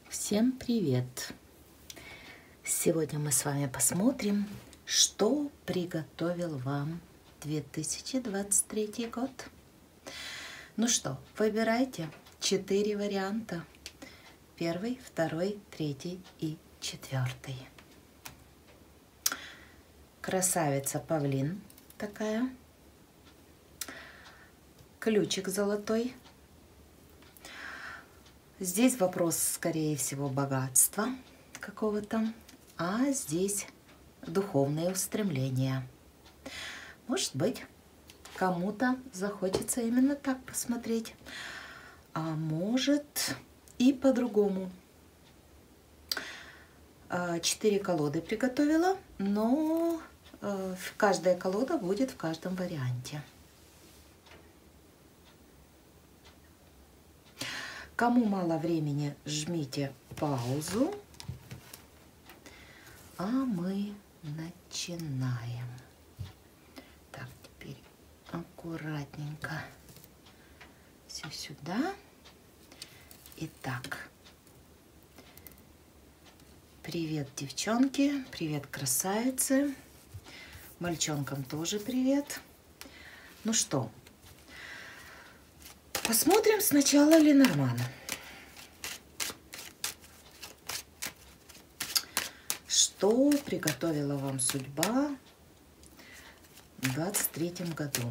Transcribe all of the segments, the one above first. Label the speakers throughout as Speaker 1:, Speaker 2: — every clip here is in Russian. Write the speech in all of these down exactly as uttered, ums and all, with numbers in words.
Speaker 1: Всем привет! Сегодня мы с вами посмотрим, что приготовил вам две тысячи двадцать третий год. Ну что, выбирайте четыре варианта. Первый, второй, третий и четвертый. Красавица павлин такая. Ключик золотой. Здесь вопрос, скорее всего, богатства какого-то, а здесь духовные устремления. Может быть, кому-то захочется именно так посмотреть, а может и по-другому. Четыре колоды приготовила, но каждая колода будет в каждом варианте. Кому мало времени, жмите паузу, а мы начинаем. Так, теперь аккуратненько все сюда. Итак, привет, девчонки, привет, красавицы, мальчонкам тоже привет. Ну что? Посмотрим сначала Ленормана. Что приготовила вам судьба в двадцать третьем году?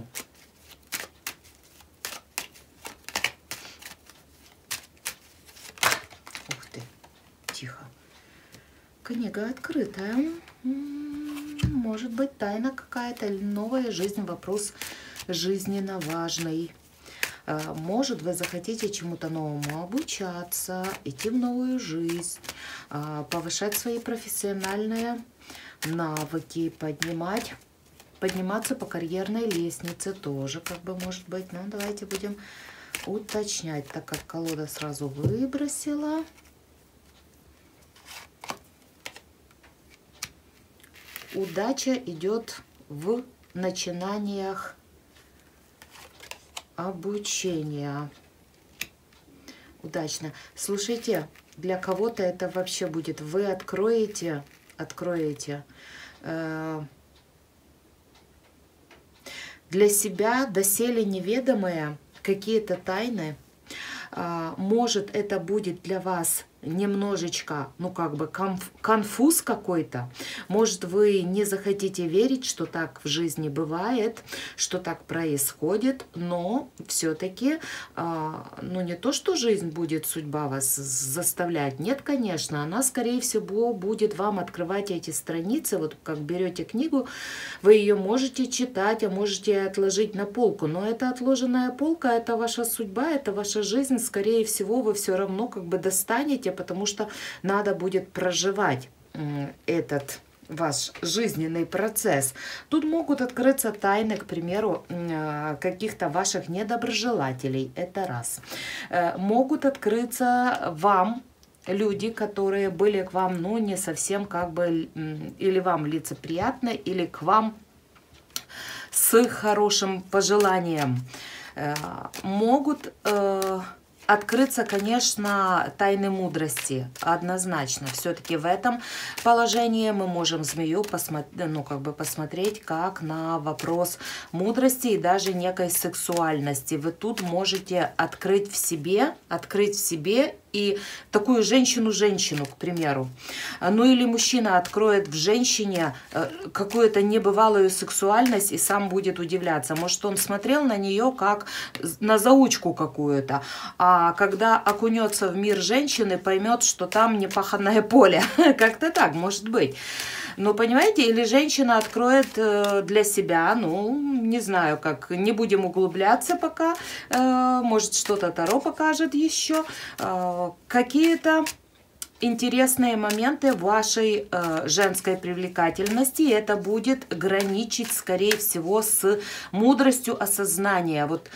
Speaker 1: Ух ты, тихо. Книга открытая. Может быть, тайна какая-то, новая жизнь, вопрос жизненно важный. Может, вы захотите чему-то новому обучаться, идти в новую жизнь, повышать свои профессиональные навыки, поднимать, подниматься по карьерной лестнице тоже, как бы может быть. Но давайте будем уточнять, так как колода сразу выбросила. Удача идет в начинаниях обучения. Удачно. Слушайте, для кого-то это вообще будет. Вы откроете, откроете э, для себя доселе неведомые какие-то тайны. Э, может, это будет для вас немножечко, ну как бы конф, конфуз какой-то. Может, вы не захотите верить, что так в жизни бывает, что так происходит, но все-таки, э, ну не то, что жизнь будет, судьба вас заставлять, нет, конечно, она, скорее всего, будет вам открывать эти страницы, вот как берете книгу, вы ее можете читать, а можете отложить на полку, но это отложенная полка, это ваша судьба, это ваша жизнь, скорее всего, вы все равно как бы достанете, потому что надо будет проживать этот ваш жизненный процесс. Тут могут открыться тайны, к примеру, каких-то ваших недоброжелателей. Это раз. Могут открыться вам люди, которые были к вам, ну, не совсем как бы, или вам лицеприятны, или к вам с хорошим пожеланием. Могут открыться, конечно, тайны мудрости, однозначно. Все-таки в этом положении мы можем змею посмотреть, ну, как бы посмотреть как на вопрос мудрости и даже некой сексуальности. Вы тут можете открыть в себе, открыть в себе и такую женщину-женщину, к примеру. Ну или мужчина откроет в женщине какую-то небывалую сексуальность и сам будет удивляться. Может, он смотрел на нее как на заучку какую-то, а когда окунется в мир женщины, поймет, что там непаханное поле. Как-то так, может быть. Ну, понимаете, или женщина откроет для себя, ну, не знаю, как, не будем углубляться пока, может, что-то Таро покажет еще, какие-то интересные моменты вашей женской привлекательности. И это будет граничить, скорее всего, с мудростью осознания, вот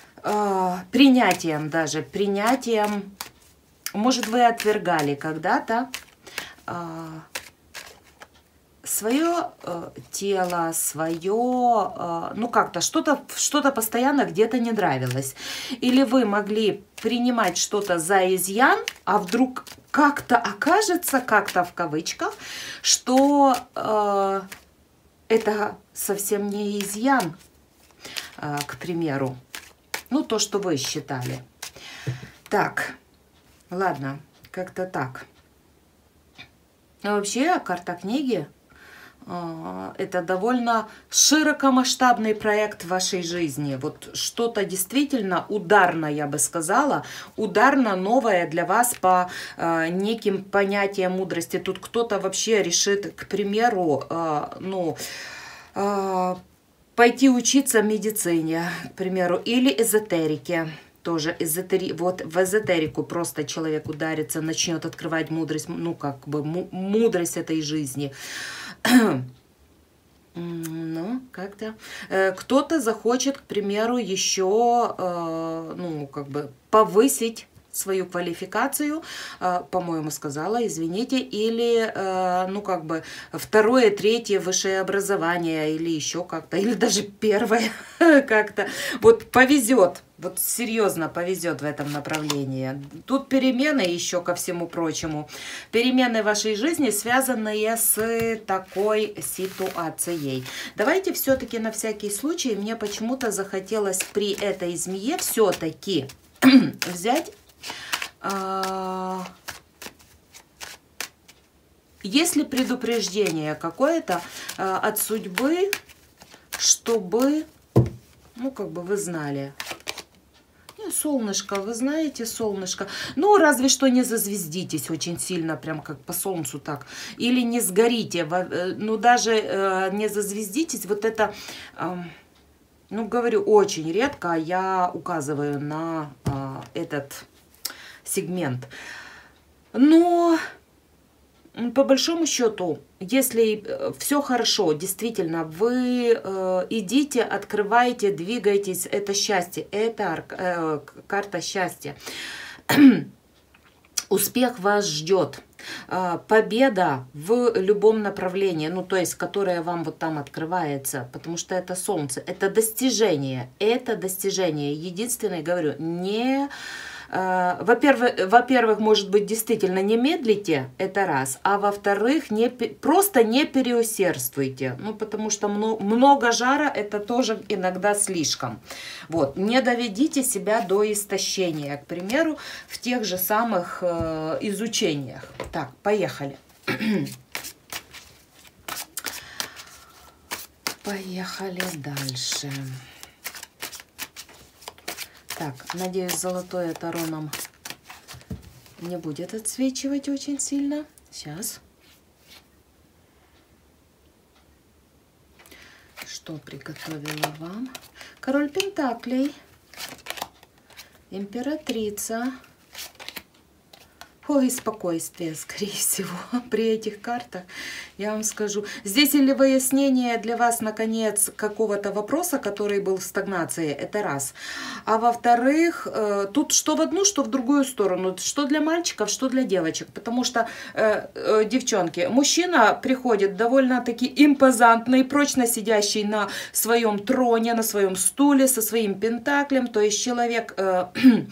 Speaker 1: принятием даже, принятием, может, вы отвергали когда-то свое э, тело, свое, э, ну как-то что-то что-то постоянно где-то не нравилось. Или вы могли принимать что-то за изъян, а вдруг как-то окажется, как-то в кавычках, что э, это совсем не изъян, э, к примеру. Ну, то, что вы считали. Так, ладно, как-то так. Но вообще, карта книги э, это довольно широкомасштабный проект в вашей жизни. Вот что-то действительно ударно, я бы сказала, ударно новое для вас по э, неким понятиям мудрости. Тут кто-то вообще решит, к примеру, э, ну... Э, пойти учиться медицине, к примеру, или эзотерике. Тоже эзотери... вот в эзотерику просто человек ударится, начнет открывать мудрость, ну как бы мудрость этой жизни. Ну, как-то. Кто-то захочет, к примеру, еще, ну, как бы повысить свою квалификацию, по-моему, сказала, извините, или, ну, как бы, второе, третье высшее образование, или еще как-то, или даже первое как-то. Вот повезет, вот серьезно повезет в этом направлении. Тут перемены еще ко всему прочему. Перемены в вашей жизни, связанные с такой ситуацией. Давайте все-таки на всякий случай, мне почему-то захотелось при этой змее все-таки взять... Есть ли предупреждение какое-то от судьбы, чтобы, ну, как бы вы знали? Ну, солнышко, вы знаете, солнышко. Ну, разве что не зазвездитесь очень сильно, прям как по солнцу так. Или не сгорите. Ну, даже не зазвездитесь. Вот это, ну, говорю, очень редко я указываю на этот сегмент. Но по большому счету, если все хорошо, действительно, вы э, идите, открываете, двигаетесь, это счастье, это э, карта счастья. Успех вас ждет. Победа в любом направлении, ну, то есть, которая вам вот там открывается, потому что это солнце, это достижение, это достижение. Единственное, говорю, не... Во-первых, во-первых, может быть, действительно не медлите, это раз, а во-вторых, не, просто не переусердствуйте, ну, потому что много жара, это тоже иногда слишком. Вот, не доведите себя до истощения, к примеру, в тех же самых э, изучениях. Так, поехали. Поехали дальше. Так, надеюсь, золотое таро нам не будет отсвечивать очень сильно. Сейчас. Что приготовила вам? Король Пентаклей. Императрица. Ой, спокойствие, скорее всего, при этих картах, я вам скажу. Здесь или выяснение для вас, наконец, какого-то вопроса, который был в стагнации, это раз. А во-вторых, тут что в одну, что в другую сторону, что для мальчиков, что для девочек. Потому что, э, э, девчонки, мужчина приходит довольно-таки импозантный, прочно сидящий на своем троне, на своем стуле, со своим пентаклем, то есть человек... Э,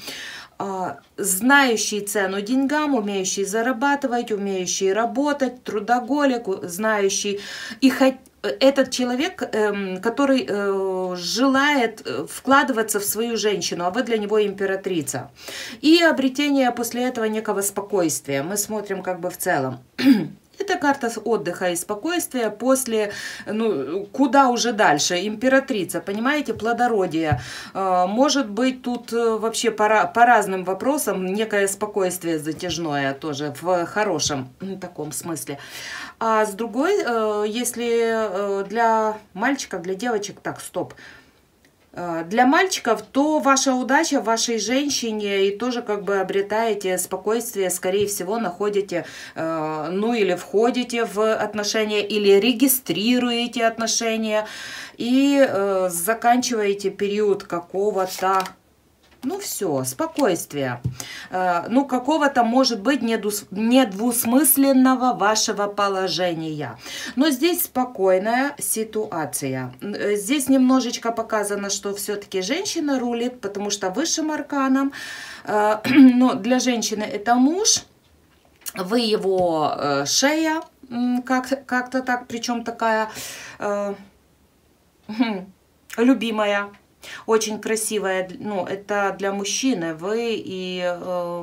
Speaker 1: знающий цену деньгам, умеющий зарабатывать, умеющий работать, трудоголик, знающий. И хоть этот человек, который желает вкладываться в свою женщину, а вы для него императрица. И обретение после этого некого спокойствия. Мы смотрим как бы в целом. Это карта отдыха и спокойствия после, ну, куда уже дальше, императрица, понимаете, плодородие. Может быть, тут вообще по, по разным вопросам некое спокойствие затяжное тоже, в хорошем таком смысле. А с другой, если для мальчиков, для девочек, так, стоп. Для мальчиков, то ваша удача в вашей женщине, и тоже как бы обретаете спокойствие, скорее всего, находите, ну или входите в отношения, или регистрируете отношения, и заканчиваете период какого-то Ну все, спокойствие. Ну какого-то, может быть, недвусмысленного вашего положения. Но здесь спокойная ситуация. Здесь немножечко показано, что все-таки женщина рулит, потому что высшим арканом, но для женщины это муж, вы его шея, как- как-то так, причем такая любимая. Очень красивая, ну, это для мужчины. Вы и э,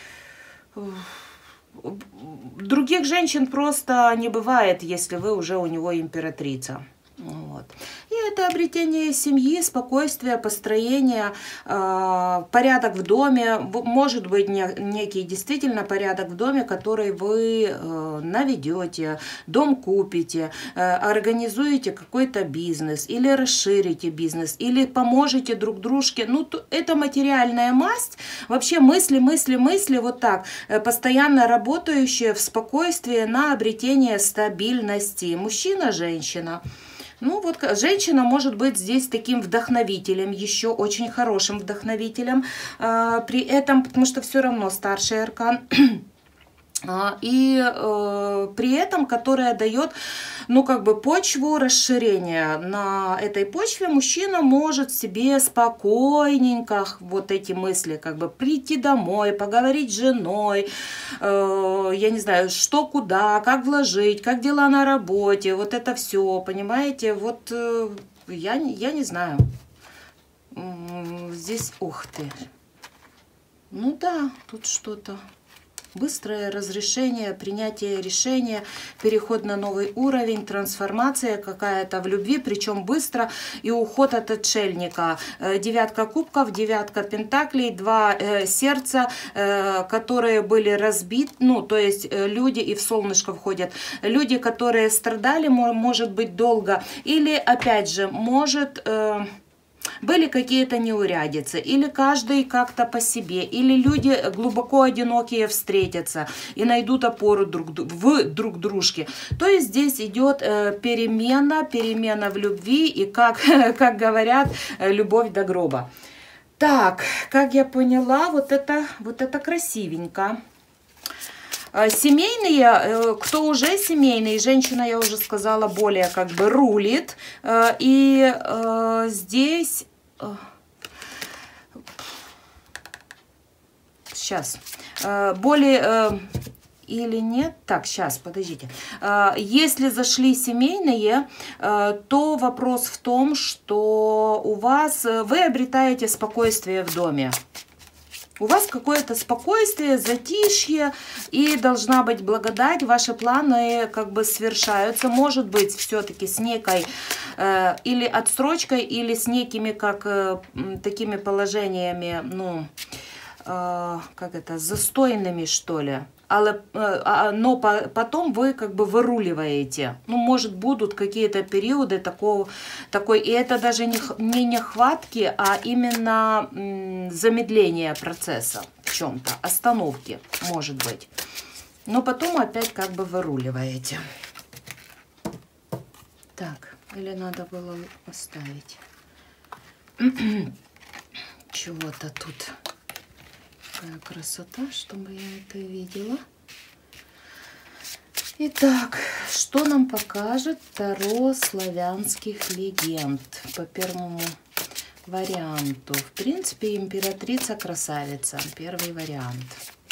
Speaker 1: других женщин просто не бывает, если вы уже у него императрица. Вот. И это обретение семьи, спокойствие, построение, э, порядок в доме. Может быть не, некий действительно порядок в доме, который вы э, наведете, дом купите, э, организуете какой-то бизнес, или расширите бизнес, или поможете друг дружке. Ну, то, это материальная масть. Вообще мысли, мысли, мысли вот так, э, постоянно работающие в спокойствии на обретение стабильности. Мужчина, женщина. Ну вот женщина может быть здесь таким вдохновителем, еще очень хорошим вдохновителем, э, при этом, потому что все равно старший аркан, и э, при этом, которая дает, ну, как бы почву расширения. На этой почве мужчина может себе спокойненько вот эти мысли, как бы прийти домой, поговорить с женой, э, я не знаю, что, куда, как вложить, как дела на работе, вот это все, понимаете, вот э, я, я не знаю, здесь, ух ты, ну да, тут что-то. Быстрое разрешение, принятие решения, переход на новый уровень, трансформация какая-то в любви, причем быстро, и уход от отшельника. Девятка кубков, девятка пентаклей, два э, сердца, э, которые были разбиты, ну, то есть э, люди и в солнышко входят. Люди, которые страдали, может быть, долго, или, опять же, может... Э, были какие-то неурядицы, или каждый как-то по себе, или люди глубоко одинокие встретятся и найдут опору друг в друг дружке. То есть здесь идет э, перемена, перемена в любви и, как, как говорят, любовь до гроба. Так, как я поняла, вот это, вот это красивенько. Семейные, кто уже семейный, женщина, я уже сказала, более как бы рулит. И здесь... Сейчас. Более... Или нет? Так, сейчас, подождите. Если зашли семейные, то вопрос в том, что у вас... Вы обретаете спокойствие в доме. У вас какое-то спокойствие, затишье, и должна быть благодать, ваши планы как бы свершаются, может быть, все-таки с некой э, или отсрочкой, или с некими как э, такими положениями, ну, э, как это, застойными, что ли. Но потом вы как бы выруливаете. Ну, может, будут какие-то периоды такого, такой, и это даже не, не нехватки, а именно замедление процесса в чем-то, остановки, может быть. Но потом опять как бы выруливаете. Так, или надо было оставить чего-то тут. Какая красота, чтобы я это видела. Итак, что нам покажет Таро славянских легенд по первому варианту? В принципе, императрица-красавица, первый вариант.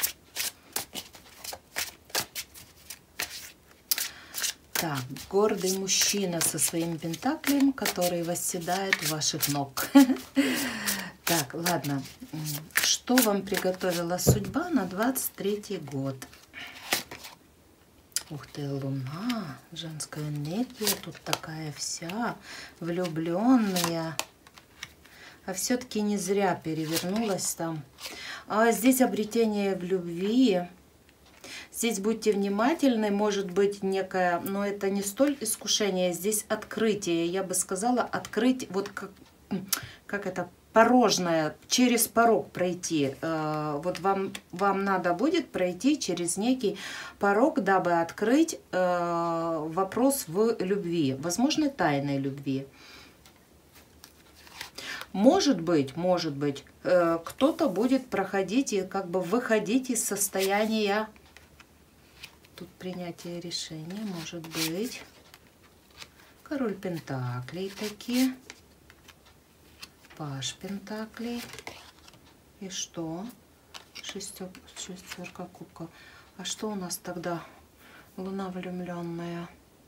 Speaker 1: Так, гордый мужчина со своим пентаклем, который восседает у ваших ног. Так, ладно. Что вам приготовила судьба на двадцать третий год? Ух ты, луна, женская энергия тут такая вся, влюбленная. А все-таки не зря перевернулась там. А здесь обретение в любви. Здесь будьте внимательны, может быть некое, но это не столь искушение, здесь открытие. Я бы сказала, открыть, вот как, как это, порожное, через порог пройти. Вот вам, вам надо будет пройти через некий порог, дабы открыть вопрос в любви, возможно, тайной любви. Может быть, может быть, э, кто-то будет проходить и как бы выходить из состояния. Тут принятие решения, может быть. Король пентаклей такие. Паж пентаклей. И что? Шестер, шестерка кубков. А что у нас тогда? Луна влюбленная.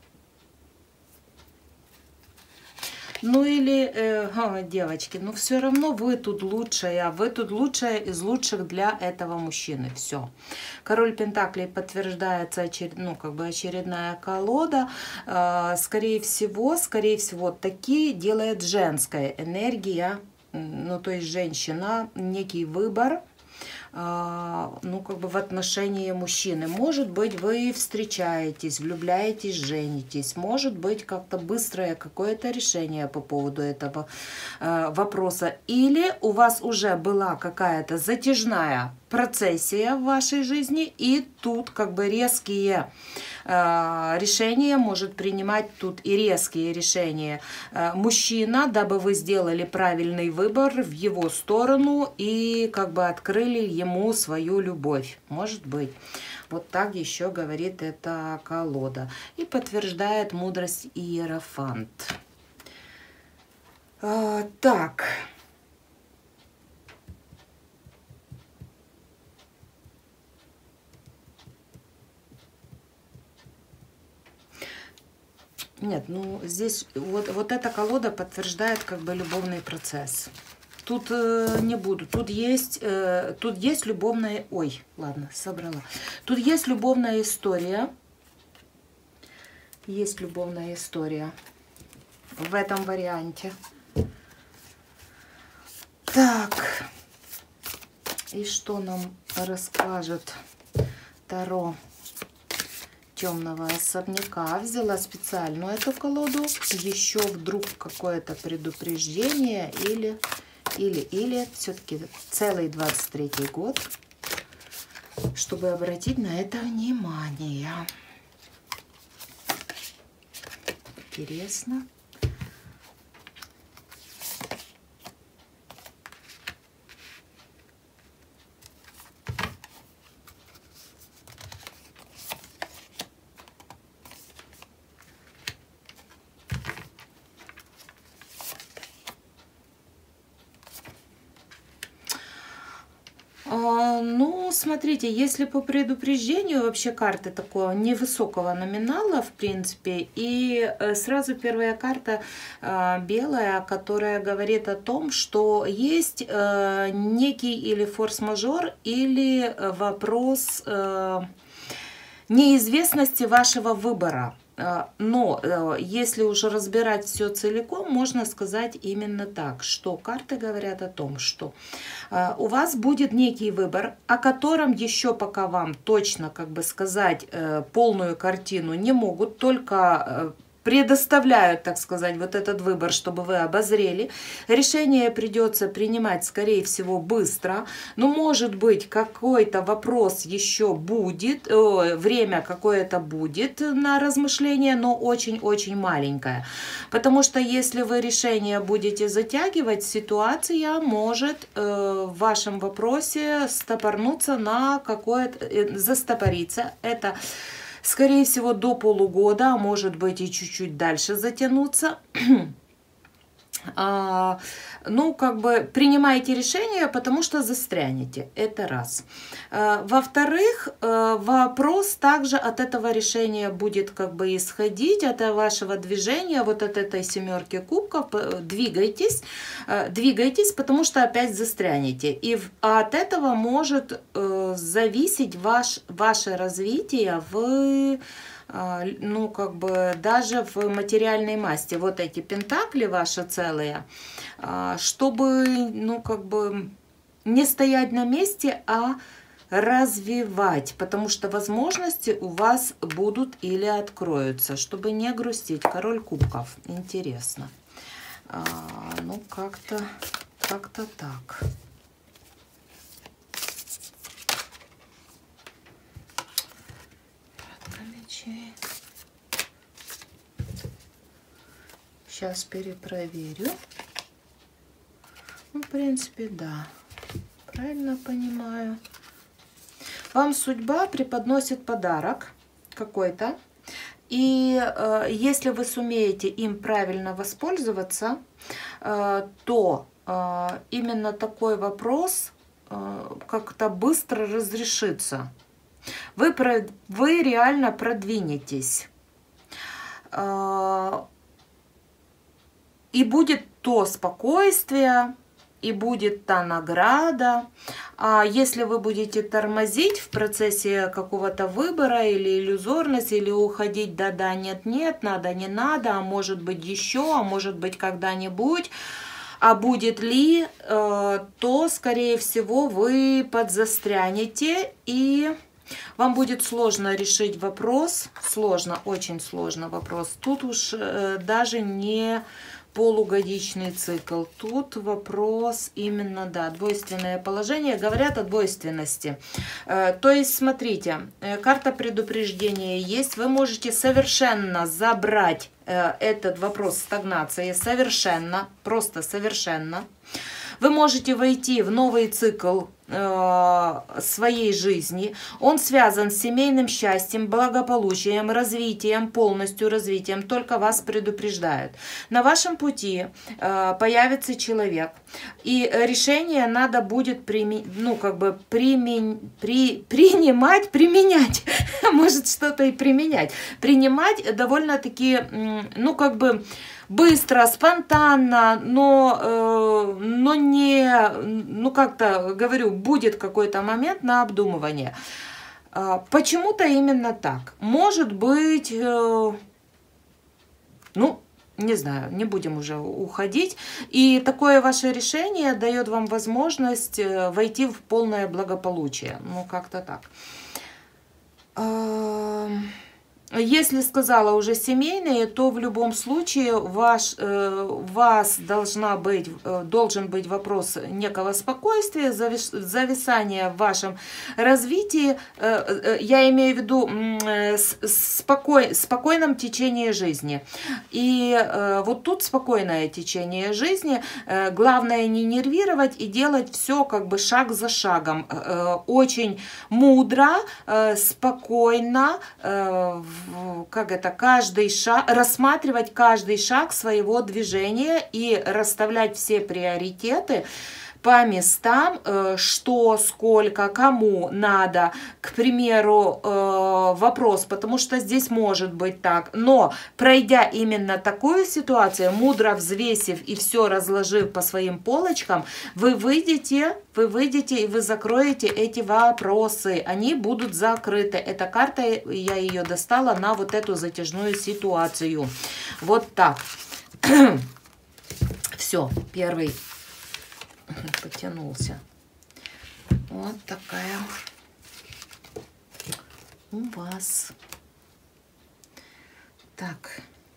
Speaker 1: Ну или, э, о, девочки, ну все равно вы тут лучшая, вы тут лучшая из лучших для этого мужчины. Все. Король пентаклей подтверждается, очеред, ну как бы очередная колода. Э, скорее всего, скорее всего, такие делает женская энергия, ну то есть женщина, некий выбор. Ну, как бы в отношении мужчины. Может быть, вы встречаетесь, влюбляетесь, женитесь. Может быть, как-то быстрое какое-то решение по поводу этого э, вопроса. Или у вас уже была какая-то затяжная процессия в вашей жизни, и тут как бы резкие э, решения может принимать, тут и резкие решения э, мужчина, дабы вы сделали правильный выбор в его сторону и как бы открыли ему свою любовь. Может быть. Вот так еще говорит эта колода. И подтверждает мудрость Иерофант. А, так. Нет, ну здесь вот, вот эта колода подтверждает как бы любовный процесс. Тут э, не буду. Тут есть, э, тут есть любовная... Ой, ладно, собрала. Тут есть любовная история. Есть любовная история в этом варианте. Так. И что нам расскажет Таро темного особняка? Взяла специальную эту колоду. Еще вдруг какое-то предупреждение или... Или, или все-таки целый двадцать третий год, чтобы обратить на это внимание. Интересно. Ну, смотрите, если по предупреждению, вообще карты такого невысокого номинала, в принципе, и сразу первая карта белая, которая говорит о том, что есть некий или форс-мажор, или вопрос неизвестности вашего выбора. Но если уже разбирать все целиком, можно сказать именно так, что карты говорят о том, что у вас будет некий выбор, о котором еще пока вам точно, как бы сказать, полную картину не могут, только предоставляют, так сказать, вот этот выбор, чтобы вы обозрели. Решение придется принимать, скорее всего, быстро. Но, может быть, какой-то вопрос еще будет, э, время какое-то будет на размышление, но очень-очень маленькое. Потому что если вы решение будете затягивать, ситуация может э, в вашем вопросе стопорнуться на какое-то, э, застопориться. Это скорее всего, до полугода, а может быть и чуть-чуть дальше затянуться. А, ну, как бы принимайте решение, потому что застрянете. Это раз. А, во-вторых, а, вопрос также от этого решения будет как бы исходить, от вашего движения, вот от этой семерки кубков. Двигайтесь, а, двигайтесь, потому что опять застрянете. И от этого может а, зависеть ваш, ваше развитие в... ну, как бы, даже в материальной массе. Вот эти пентакли ваши целые, чтобы, ну, как бы, не стоять на месте, а развивать, потому что возможности у вас будут или откроются, чтобы не грустить. Король кубков. Интересно. А, ну, как-то, как-то так. Сейчас перепроверю. принципе, да. Правильно понимаю. Вам судьба преподносит подарок какой-то. И э, если вы сумеете им правильно воспользоваться, э, то э, именно такой вопрос э, как-то быстро разрешится. Вы, про, вы реально продвинетесь. Э, и будет то спокойствие, и будет та награда. А если вы будете тормозить в процессе какого-то выбора или иллюзорность, или уходить да-да, нет-нет, надо, не надо, а может быть еще, а может быть когда-нибудь, а будет ли, то, скорее всего, вы подзастрянете, и вам будет сложно решить вопрос, сложно, очень сложно вопрос. Тут уж даже не полугодичный цикл. Тут вопрос именно, да, двойственное положение. Говорят о двойственности. То есть, смотрите, карта предупреждения есть. Вы можете совершенно забрать этот вопрос стагнации. Совершенно, просто совершенно. Вы можете войти в новый цикл э, своей жизни. Он связан с семейным счастьем, благополучием, развитием, полностью развитием. Только вас предупреждают. На вашем пути э, появится человек. И решение надо будет прими, ну, как бы примен, при, принимать, применять. Может, что-то и применять. Принимать довольно-таки, ну, как бы... быстро, спонтанно, но, э, но не, ну как-то, говорю, будет какой-то момент на обдумывание. Э, почему-то именно так. Может быть, э, ну, не знаю, не будем уже уходить. И такое ваше решение дает вам возможность войти в полное благополучие. Ну, как-то так. Э, Если сказала уже семейные, то в любом случае ваш, э, вас должна быть, э, должен быть вопрос некого спокойствия, завис, зависания в вашем развитии. Э, э, я имею в виду э, спокой, спокойном течении жизни. И э, вот тут спокойное течение жизни. Э, главное не нервировать и делать все как бы шаг за шагом. Э, очень мудро, э, спокойно, э, как это, каждый шаг, рассматривать каждый шаг своего движения и расставлять все приоритеты по местам, что, сколько, кому надо, к примеру, вопрос, потому что здесь может быть так, но пройдя именно такую ситуацию, мудро взвесив и все разложив по своим полочкам, вы выйдете, вы выйдете и вы закроете эти вопросы, они будут закрыты. Эта карта, я ее достала на вот эту затяжную ситуацию. Вот так. Все, первый потянулся. Вот такая у вас. Так.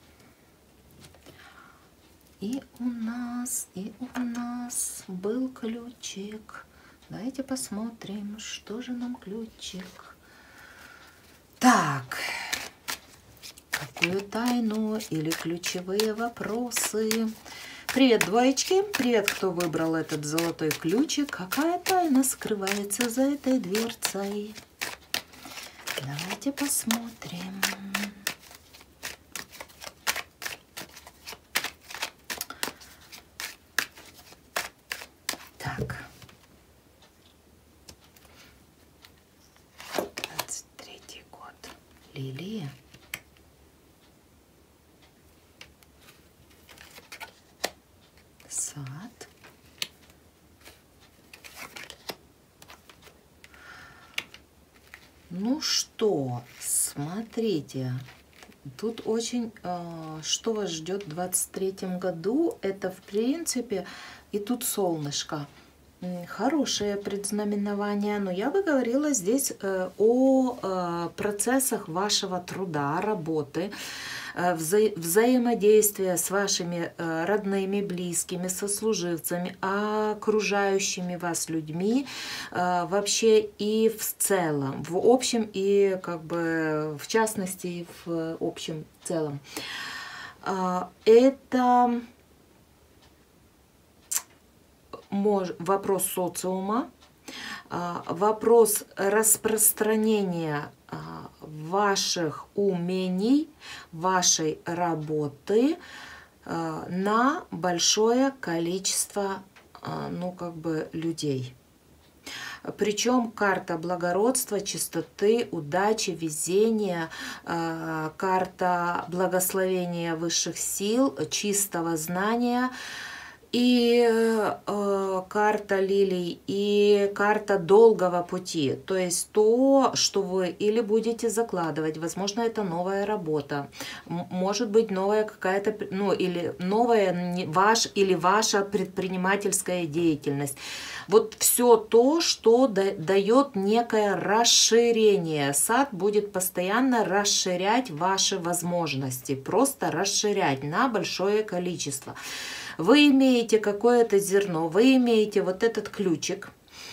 Speaker 1: И у нас, и у нас был ключик. Давайте посмотрим, что же нам ключик. Так. Какую тайну или ключевые вопросы? Привет, двоечки! Привет, кто выбрал этот золотой ключик. Какая тайна скрывается за этой дверцей? Давайте посмотрим. Так. двадцать третий год. Лилия. Сад. Ну что, смотрите, тут очень, э, что вас ждет в двадцать третьем году, это в принципе, и тут солнышко. Хорошее предзнаменование, но я бы говорила здесь э, о э, процессах вашего труда, работы, э, вза взаимодействия с вашими э, родными, близкими, сослуживцами, окружающими вас людьми, э, вообще и в целом, в общем и как бы в частности в общем целом. Э, это... вопрос социума, вопрос распространения ваших умений, вашей работы на большое количество, ну, как бы, людей. Причем карта благородства, чистоты, удачи, везения, карта благословения высших сил, чистого знания, и э, карта лилий, и карта долгого пути. То есть то, что вы или будете закладывать, возможно, это новая работа, может быть, новая какая-то, ну, или новая ваш, или ваша предпринимательская деятельность. Вот все то, что дает некое расширение. Сад будет постоянно расширять ваши возможности, просто расширять на большое количество. Вы имеете какое-то зерно, вы имеете вот этот ключик.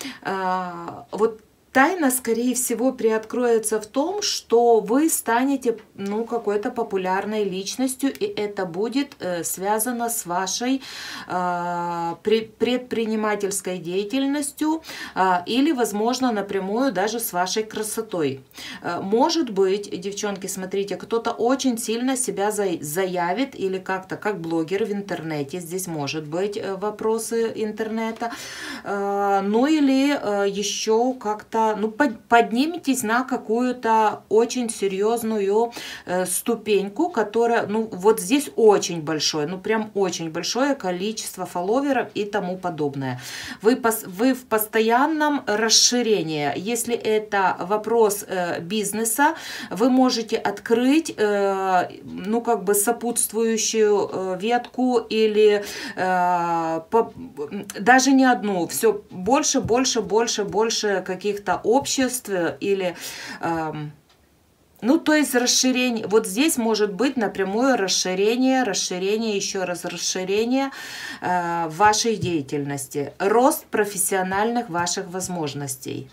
Speaker 1: Вот тайна, скорее всего, приоткроется в том, что вы станете, ну, какой-то популярной личностью, и это будет э, связано с вашей э, предпринимательской деятельностью э, или, возможно, напрямую даже с вашей красотой. Э, может быть, девчонки, смотрите, кто-то очень сильно себя за, заявит или как-то, как блогер в интернете, здесь может быть э, вопросы интернета, э, ну или э, еще как-то, ну, подниметесь на какую-то очень серьезную э, ступеньку, которая, ну, вот здесь очень большое, ну, прям очень большое количество фолловеров и тому подобное. Вы, пос, вы в постоянном расширении. Если это вопрос э, бизнеса, вы можете открыть, э, ну, как бы сопутствующую э, ветку или э, по, даже не одну, все больше, больше, больше, больше каких-то обществ или, э, ну, то есть расширение, вот здесь может быть напрямую расширение, расширение, еще раз расширение э, вашей деятельности, рост профессиональных ваших возможностей.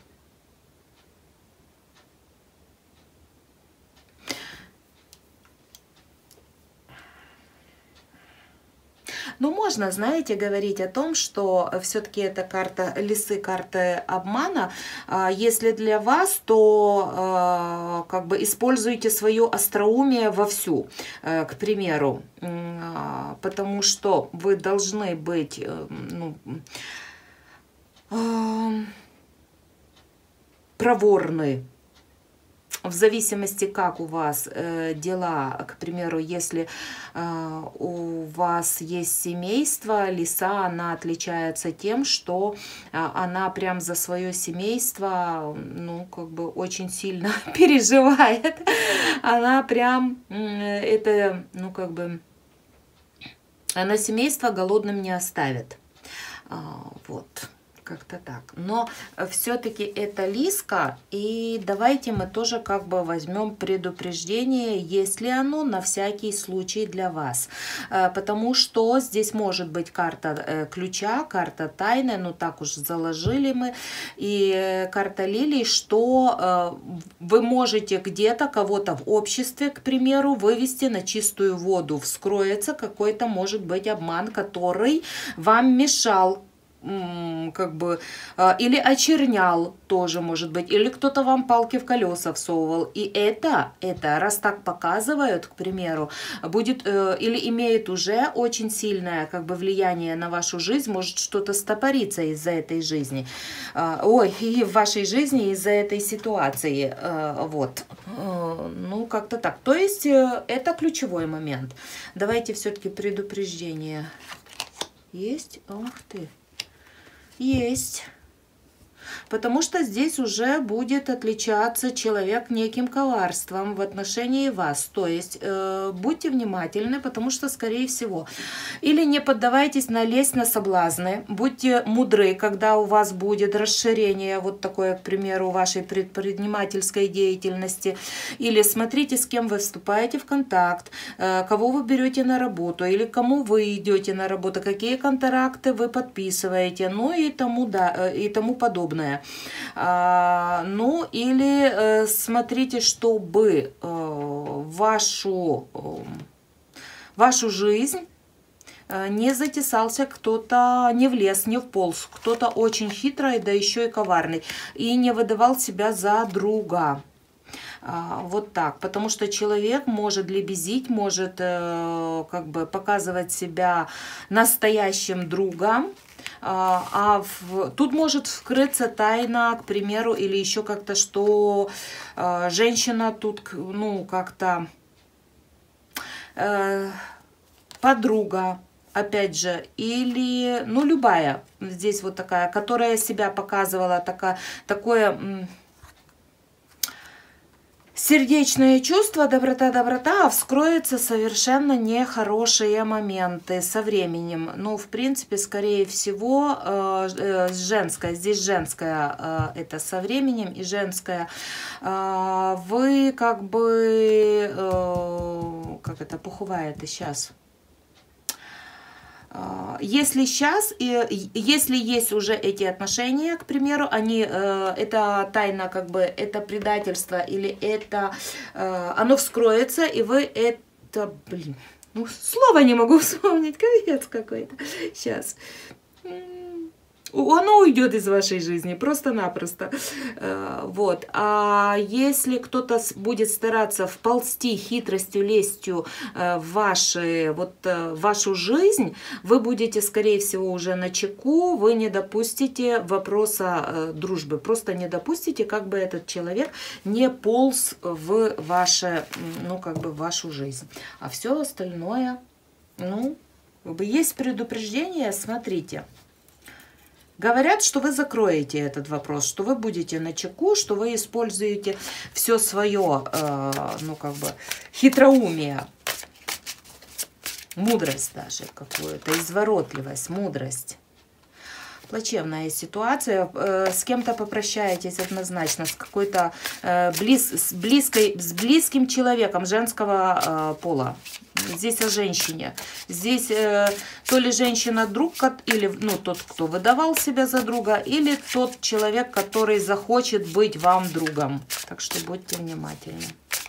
Speaker 1: Ну, можно, знаете, говорить о том, что все-таки это карта лисы, карта обмана. Если для вас, то как бы используйте свое остроумие вовсю, к примеру, потому что вы должны быть, ну, проворны. В зависимости, как у вас э, дела, к примеру, если э, у вас есть семейство, лиса, она отличается тем, что э, она прям за свое семейство, ну, как бы очень сильно переживает. Она прям, э, это, ну, как бы, она семейство голодным не оставит. А, вот. Как-то так. Но все-таки это лиска, и давайте мы тоже как бы возьмем предупреждение, есть ли оно на всякий случай для вас. Потому что здесь может быть карта ключа, карта тайны, ну так уж заложили мы, и карта лилий, что вы можете где-то кого-то в обществе, к примеру, вывести на чистую воду, вскроется какой-то, может быть, обман, который вам мешал, как бы, или очернял тоже, может быть, или кто-то вам палки в колеса всовывал. И это, это, раз так показывают, к примеру, будет или имеет уже очень сильное, как бы, влияние на вашу жизнь, может что-то стопориться из-за этой жизни. Ой, и в вашей жизни из-за этой ситуации. Вот. Ну, как-то так. То есть, это ключевой момент. Давайте все-таки предупреждение. Есть? Ах ты. Есть. Потому что здесь уже будет отличаться человек неким коварством в отношении вас. То есть э, будьте внимательны, потому что, скорее всего, или не поддавайтесь на лесть, на соблазны, будьте мудры, когда у вас будет расширение, вот такое, к примеру, вашей предпринимательской деятельности, или смотрите, с кем вы вступаете в контакт, э, кого вы берете на работу, или кому вы идете на работу, какие контракты вы подписываете, ну и тому, да, и тому подобное. А, ну, или э, смотрите, чтобы э, вашу, э, вашу жизнь не затесался кто-то, не влез, не вполз, кто-то очень хитрый, да еще и коварный, и не выдавал себя за друга. Вот так, потому что человек может лебезить, может как бы показывать себя настоящим другом, а в, тут может вскрыться тайна, к примеру, или еще как-то, что женщина тут, ну, как-то подруга, опять же, или, ну, любая, здесь вот такая, которая себя показывала, такая, такое... сердечные чувства, доброта, доброта, а вскроются совершенно нехорошие моменты со временем. Ну, в принципе, скорее всего, э, э, женское, здесь женское э, это со временем, и женское. Э, вы как бы, э, как это, пуховая это сейчас. Если сейчас, если есть уже эти отношения, к примеру, они, это тайна, как бы, это предательство, или это, оно вскроется, и вы это, блин, ну, слово не могу вспомнить, капец какой-то, сейчас. Оно уйдет из вашей жизни, просто-напросто. Вот. А если кто-то будет стараться вползти хитростью, лестью в, ваши, вот, в вашу жизнь, вы будете, скорее всего, уже начеку, вы не допустите вопроса дружбы. Просто не допустите, как бы этот человек не полз в, ваше, ну, как бы в вашу жизнь. А все остальное, ну, есть предупреждение, смотрите. Говорят, что вы закроете этот вопрос, что вы будете начеку, что вы используете все свое, э, ну, как бы, хитроумие, мудрость даже какую-то, изворотливость, мудрость. Плачевная ситуация, э, с кем-то попрощаетесь однозначно, с какой-то э, близ, с, близкой, с близким человеком женского э, пола. Здесь о женщине. Здесь э, то ли женщина друг, или ну, тот, кто выдавал себя за друга, или тот человек, который захочет быть вам другом. Так что будьте внимательны.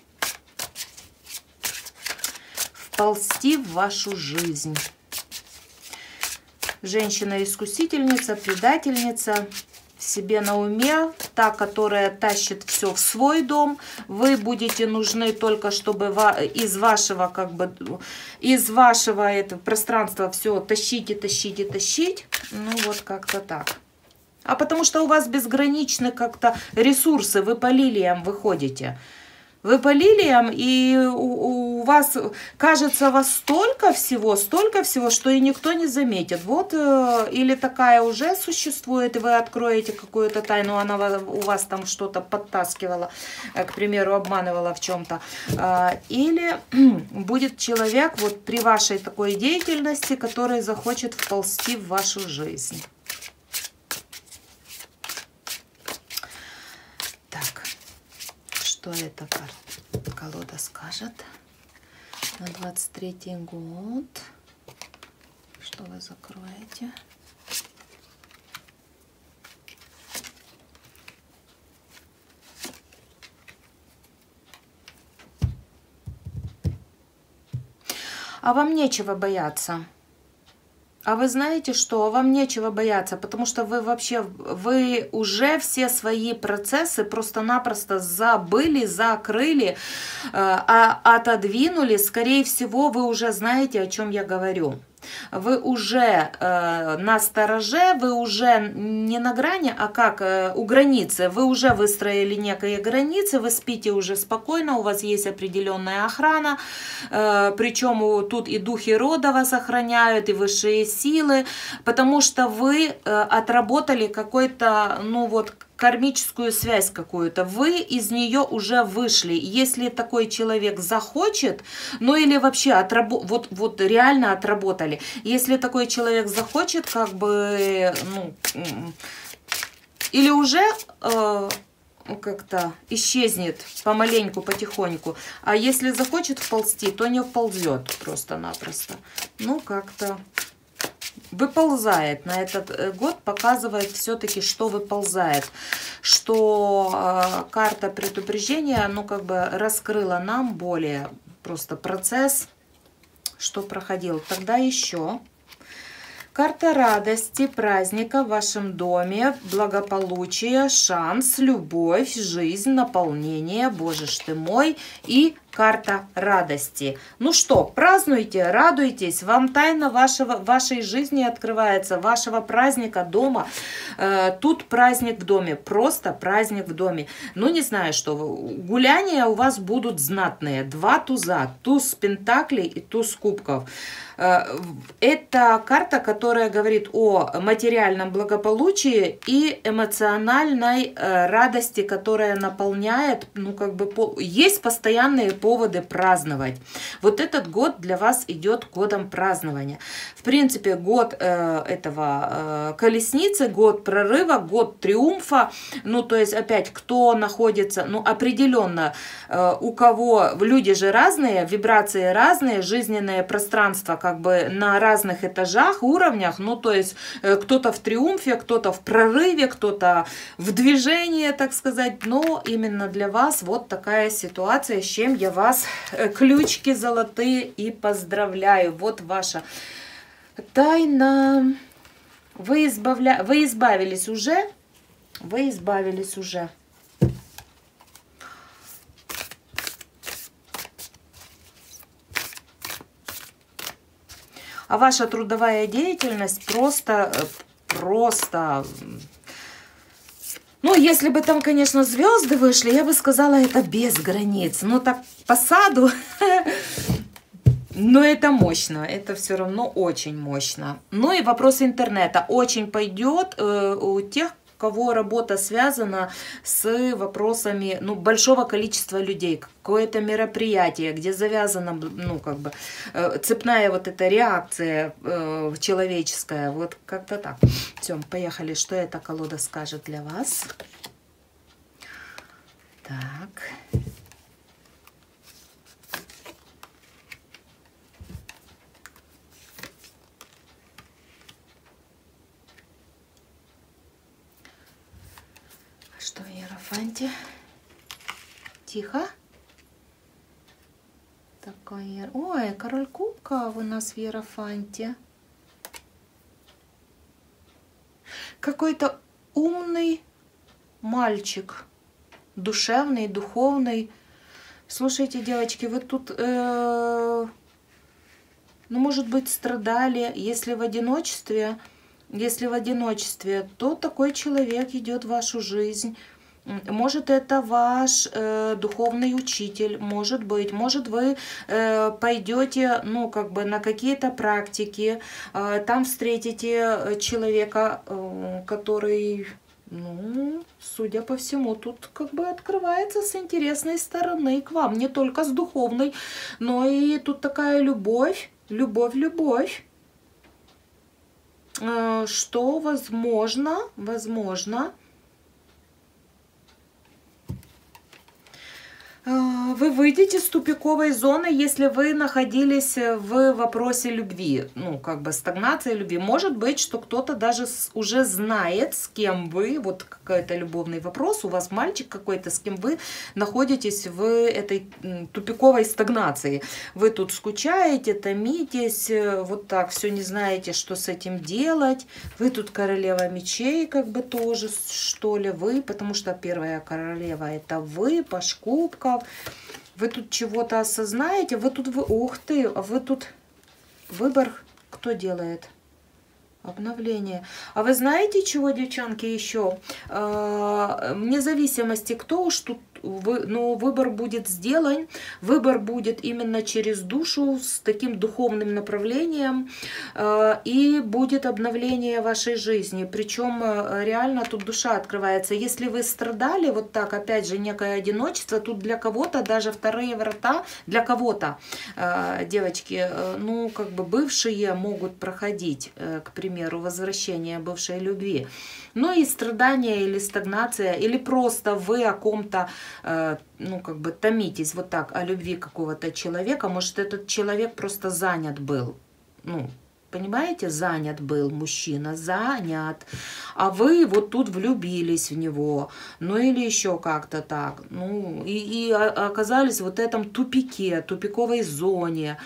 Speaker 1: Вползти в вашу жизнь. Женщина-искусительница, предательница, себе на уме, та, которая тащит все в свой дом. Вы будете нужны только, чтобы из вашего, как бы, из вашего этого пространства все тащить и тащить и тащить. Ну, вот как-то так. А потому что у вас безграничны как-то ресурсы, вы по лилиям выходите. Вы по лилиям, и у, у вас, кажется, вас столько всего, столько всего, что и никто не заметит. Вот, или такая уже существует, и вы откроете какую-то тайну, она у вас там что-то подтаскивала, к примеру, обманывала в чем-то. Или будет человек вот при вашей такой деятельности, который захочет вползти в вашу жизнь. Что эта карта, колода скажет на двадцать третий год? Что вы закроете? А вам нечего бояться. А вы знаете что? Вам нечего бояться, потому что вы вообще, вы уже все свои процессы просто-напросто забыли, закрыли, э, отодвинули. Скорее всего, вы уже знаете, о чем я говорю. Вы уже э, на стороже, вы уже не на грани, а как э, у границы. Вы уже выстроили некие границы, вы спите уже спокойно, у вас есть определенная охрана. Э, причем тут и духи рода вас охраняют, и высшие силы, потому что вы э, отработали какой-то, ну вот, кармическую связь какую-то, вы из нее уже вышли. Если такой человек захочет, ну или вообще отрабо вот, вот реально отработали, если такой человек захочет, как бы, ну, или уже э, как-то исчезнет помаленьку, потихоньку, а если захочет вползти, то не вползет просто-напросто. Ну, как-то выползает. На этот год показывает все-таки, что выползает. Что э, карта предупреждения, ну, как бы раскрыла нам более просто процесс, что проходил. Тогда еще. Карта радости, праздника в вашем доме, благополучие, шанс, любовь, жизнь, наполнение, боже ж ты мой, и карта радости. Ну что, празднуйте, радуйтесь, вам тайна вашего, вашей жизни открывается, вашего праздника дома. Э, тут праздник в доме, просто праздник в доме. Ну не знаю, что, гуляния у вас будут знатные. Два туза, туз пентаклей и туз кубков. Э, это карта, которая говорит о материальном благополучии и эмоциональной э, радости, которая наполняет, ну как бы, по... есть постоянные поводы праздновать. Вот этот год для вас идет годом празднования. В принципе, год э, этого э, колесницы, год прорыва, год триумфа. Ну, то есть, опять, кто находится, ну, определенно, э, у кого, люди же разные, вибрации разные, жизненное пространство как бы на разных этажах, уровнях. Ну, то есть, э, кто-то в триумфе, кто-то в прорыве, кто-то в движении, так сказать. Но именно для вас вот такая ситуация, с чем я вас, ключики золотые, и поздравляю. Вот ваша тайна. Вы, избавля... Вы избавились уже. Вы избавились уже. А ваша трудовая деятельность просто, просто... Ну, если бы там, конечно, звезды вышли, я бы сказала, это без границ. Но так по саду, но это мощно, это все равно очень мощно. Ну и вопрос интернета очень пойдет э, у тех, у кого работа связана с вопросами, ну, большого количества людей, какое-то мероприятие, где завязана, ну, как бы, э, цепная вот эта реакция э, человеческая, вот как-то так. Все, поехали, что эта колода скажет для вас. Так. Что в Иерофанте? Тихо. Такой... Ой, король кубков у нас в Иерофанте. Какой-то умный мальчик. Душевный, духовный. Слушайте, девочки, вы тут... Э, ну, может быть, страдали, если в одиночестве... Если в одиночестве, то такой человек идет в вашу жизнь. Может, это ваш э, духовный учитель, может быть. Может, вы э, пойдете, ну, как бы на какие-то практики, э, там встретите человека, э, который, ну, судя по всему, тут как бы открывается с интересной стороны к вам. Не только с духовной, но и тут такая любовь, любовь, любовь. Что возможно, возможно, вы выйдете с тупиковой зоны, если вы находились в вопросе любви, ну, как бы стагнация любви. Может быть, что кто-то даже уже знает, с кем вы, вот какой-то любовный вопрос, у вас мальчик какой-то, с кем вы находитесь в этой тупиковой стагнации. Вы тут скучаете, томитесь, вот так, все не знаете, что с этим делать. Вы тут королева мечей, как бы тоже, что ли, вы, потому что первая королева это вы, паш кубков. Вы тут чего-то осознаете, вы тут, вы, ух ты, вы тут выбор кто делает? Обновление. А вы знаете, чего, девчонки, еще? А, вне зависимости, кто уж тут, вы, но выбор будет сделан, выбор будет именно через душу, с таким духовным направлением, а, и будет обновление вашей жизни. Причем реально тут душа открывается. Если вы страдали, вот так, опять же, некое одиночество, тут для кого-то даже вторые врата, для кого-то, а, девочки, ну, как бы бывшие могут проходить, к примеру, примеру, возвращение бывшей любви. Ну и страдания или стагнация, или просто вы о ком-то, э, ну, как бы томитесь вот так, о любви какого-то человека. Может, этот человек просто занят был. Ну, понимаете, занят был мужчина, занят. А вы вот тут влюбились в него. Ну, или еще как-то так. Ну, и, и оказались в вот этом тупике, тупиковой зоне.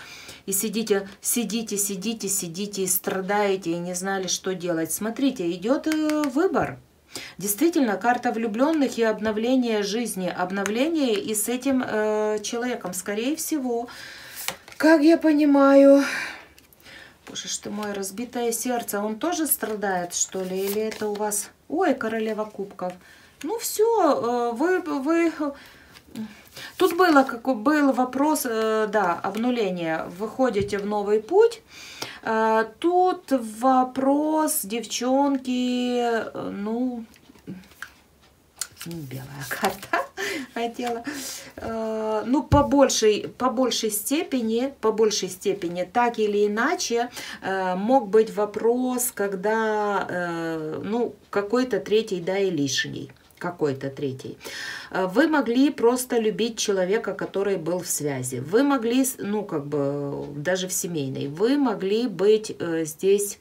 Speaker 1: и сидите, сидите, сидите, сидите и страдаете, и не знали, что делать. Смотрите, идет выбор. Действительно, карта влюбленных и обновление жизни. Обновление и с этим э, человеком, скорее всего, как я понимаю... Боже ж ты мой, разбитое сердце. Он тоже страдает, что ли? Или это у вас... Ой, королева кубков. Ну все, вы... вы... Тут было, как, был вопрос, да, обнуление. Выходите в новый путь. Тут вопрос, девчонки, ну... Белая карта хотела. Ну, по большей, по большей степени, по большей степени, так или иначе, мог быть вопрос, когда, ну, какой-то третий, да, и лишний. Какой-то третий. Вы могли просто любить человека, который был в связи. Вы могли, ну, как бы, даже в семейной. Вы могли быть здесь,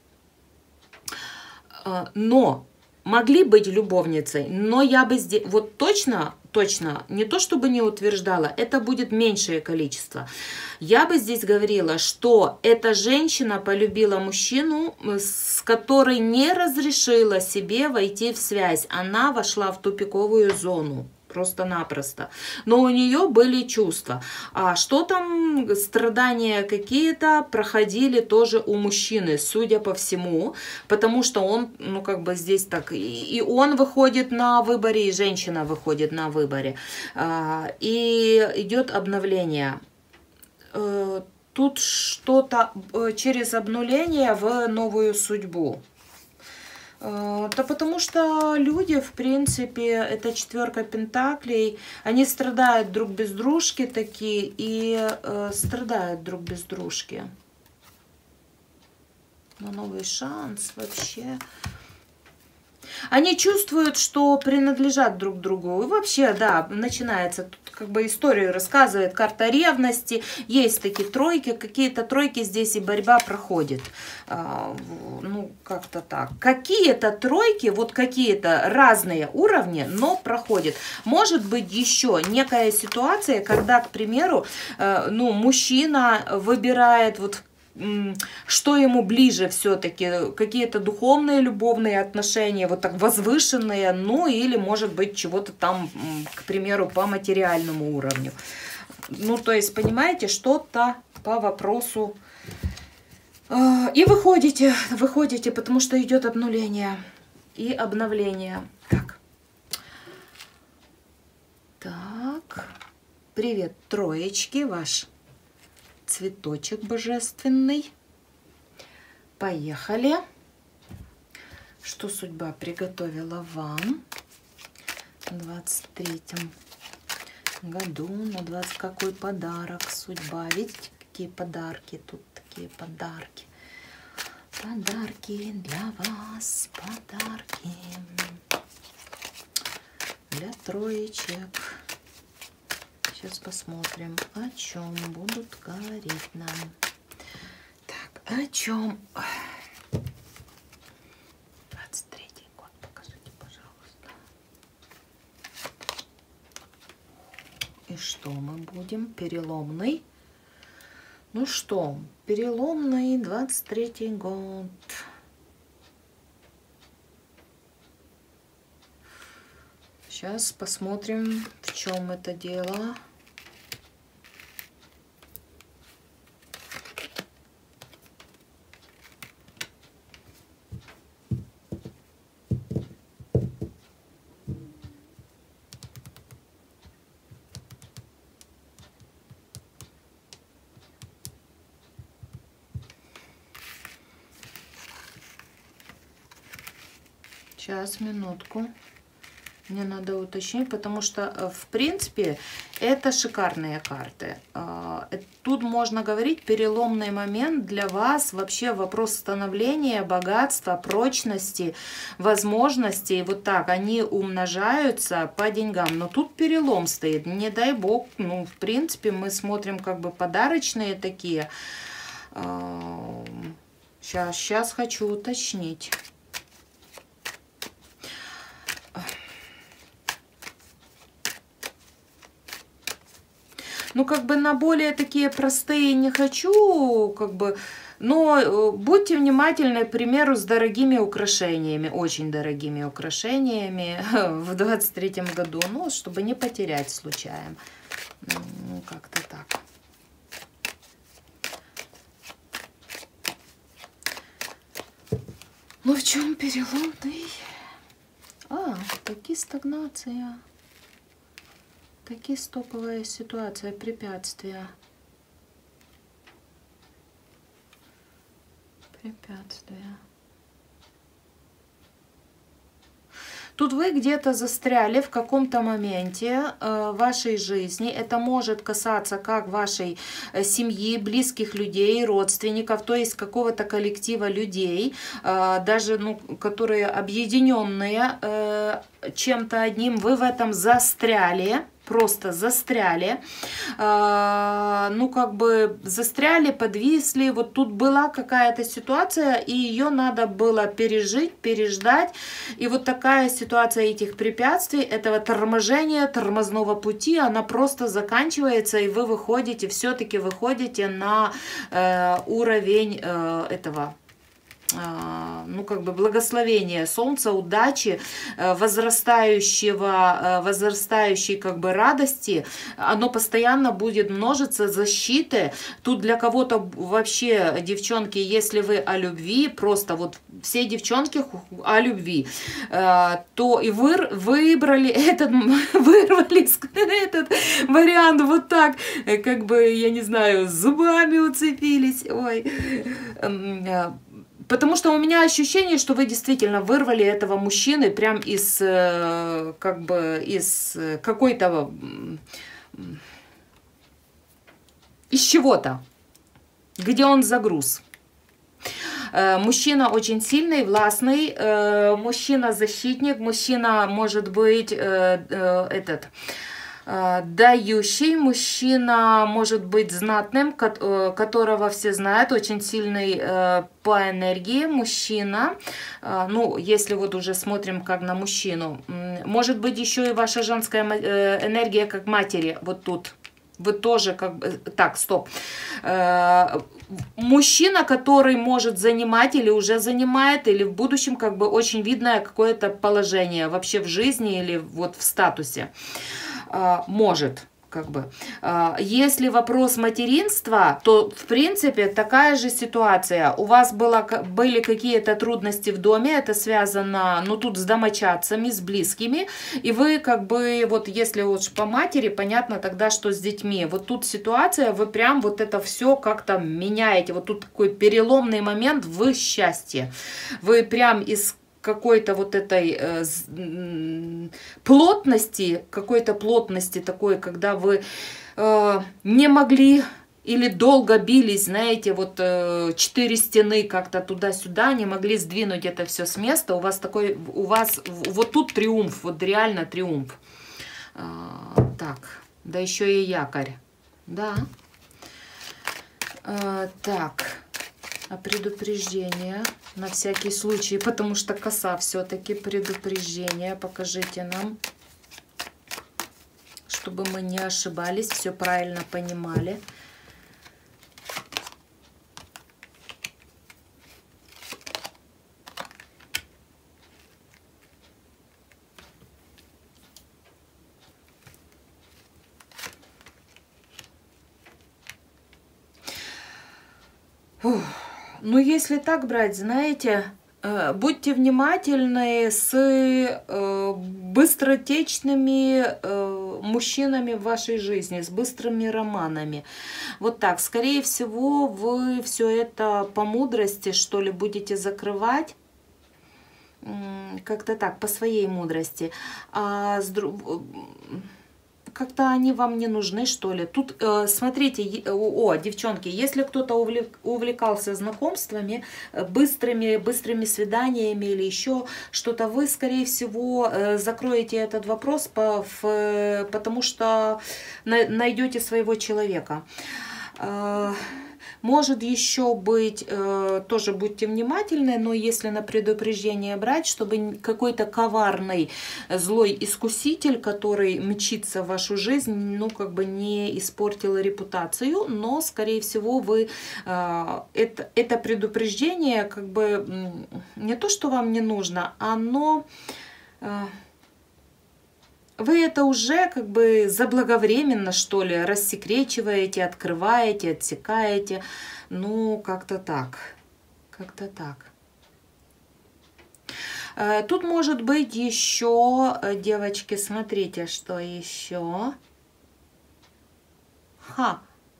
Speaker 1: но... Могли быть любовницей, но я бы здесь, вот точно, точно, не то чтобы не утверждала, это будет меньшее количество. Я бы здесь говорила, что эта женщина полюбила мужчину, с которой не разрешила себе войти в связь. Она вошла в тупиковую зону. Просто-напросто. Но у нее были чувства. А что там, страдания какие-то проходили тоже у мужчины, судя по всему. Потому что он, ну как бы здесь так, и он выходит на выборе, и женщина выходит на выборе. И идет обновление. Тут что-то через обнуление в новую судьбу. Да потому что люди, в принципе, это четверка пентаклей, они страдают друг без дружки такие и э, страдают друг без дружки. Но новый шанс вообще... Они чувствуют, что принадлежат друг другу. И вообще, да, начинается, тут как бы историю рассказывает карта ревности. Есть такие тройки, какие-то тройки здесь и борьба проходит. А, ну, как-то так. Какие-то тройки, вот какие-то разные уровни, но проходят. Может быть еще некая ситуация, когда, к примеру, э, ну, мужчина выбирает вот что ему ближе все-таки, какие-то духовные, любовные отношения, вот так возвышенные, ну или, может быть, чего-то там, к примеру, по материальному уровню. Ну, то есть, понимаете, что-то по вопросу. И выходите, выходите, потому что идет обнуление и обновление. Так. Так. Привет, троечки, ваш цветочек божественный. Поехали. Что судьба приготовила вам в двадцать третьем году? На двадцать какой подарок судьба? Видите, какие подарки? Тут такие подарки. Подарки для вас, подарки для троечек. Сейчас посмотрим, о чем будут говорить нам. Так, о чем? двадцать третий год, покажите, пожалуйста. И что мы будем? Переломный. Ну что, переломный двадцать третий год. Сейчас посмотрим, в чем это дело. Сейчас, минутку. Мне надо уточнить, потому что, в принципе, это шикарные карты. Тут можно говорить переломный момент для вас. Вообще вопрос становления, богатства, прочности, возможностей. Вот так, они умножаются по деньгам. Но тут перелом стоит. Не дай бог, ну, в принципе, мы смотрим как бы подарочные такие. Сейчас, сейчас хочу уточнить. Ну, как бы на более такие простые не хочу, как бы, но будьте внимательны, к примеру, с дорогими украшениями, очень дорогими украшениями в двадцать третьем году, ну, чтобы не потерять случайно. Ну, как-то так. Ну, в чем переломный? А, таки стагнация. Таки стоповая ситуация, препятствия. Препятствия. Тут вы где-то застряли в каком-то моменте э, вашей жизни. Это может касаться как вашей э, семьи, близких людей, родственников, то есть какого-то коллектива людей, э, даже ну, которые объединенные э, чем-то одним. Вы в этом застряли. Просто застряли, э, ну как бы застряли, подвисли, вот тут была какая-то ситуация, и ее надо было пережить, переждать, и вот такая ситуация этих препятствий, этого торможения, тормозного пути, она просто заканчивается, и вы выходите, все-таки выходите на э, уровень э, этого, ну, как бы благословения солнца, удачи, возрастающего, возрастающей как бы радости, оно постоянно будет множиться, защиты. Тут для кого-то вообще, девчонки, если вы о любви, просто вот все девчонки о любви, то и вы выбрали этот, вырвали этот вариант вот так, как бы, я не знаю, зубами уцепились, ой, потому что у меня ощущение, что вы действительно вырвали этого мужчины прям из, как бы, из какой-то, из чего-то, где он загруз. Мужчина очень сильный, властный, мужчина-защитник, мужчина может быть этот... дающий, мужчина может быть знатным, которого все знают, очень сильный по энергии, мужчина, ну, если вот уже смотрим как на мужчину, может быть еще и ваша женская энергия как матери, вот тут. Вы тоже как бы... Так, стоп. Мужчина, который может занимать или уже занимает, или в будущем как бы очень видное какое-то положение вообще в жизни или вот в статусе. Может, как бы. Если вопрос материнства, то, в принципе, такая же ситуация. У вас было, были какие-то трудности в доме, это связано, ну, тут с домочадцами, с близкими, и вы, как бы, вот, если уж по матери, понятно тогда, что с детьми. Вот тут ситуация, вы прям вот это все как-то меняете. Вот тут такой переломный момент в счастье. Вы прям из какой-то вот этой э, плотности, какой-то плотности такой, когда вы э, не могли или долго бились, знаете, вот э, четыре стены как-то туда-сюда, не могли сдвинуть это все с места, у вас такой, у вас вот тут триумф, вот реально триумф. Э, так, да еще и якорь, да. Э, так. А предупреждение на всякий случай, потому что коса все-таки предупреждение. Покажите нам, чтобы мы не ошибались, все правильно понимали. Фух. Ну, если так брать, знаете, будьте внимательны с быстротечными мужчинами в вашей жизни, с быстрыми романами. Вот так, скорее всего, вы все это по мудрости, что ли, будете закрывать. Как-то так, по своей мудрости. А с друг... Как-то они вам не нужны, что ли. Тут, э, смотрите, о, девчонки, если кто-то увлек, увлекался знакомствами, быстрыми, быстрыми свиданиями или еще что-то, вы, скорее всего, э, закроете этот вопрос, по, в, потому что на, найдете своего человека. Э, Может еще быть, э, тоже будьте внимательны, но если на предупреждение брать, чтобы какой-то коварный злой искуситель, который мчится в вашу жизнь, ну как бы не испортил репутацию, но скорее всего вы э, это, это предупреждение как бы не то, что вам не нужно, оно... Э, Вы это уже как бы заблаговременно, что ли, рассекречиваете, открываете, отсекаете. Ну, как-то так. Как-то так. Тут может быть еще, девочки, смотрите, что еще. Ха.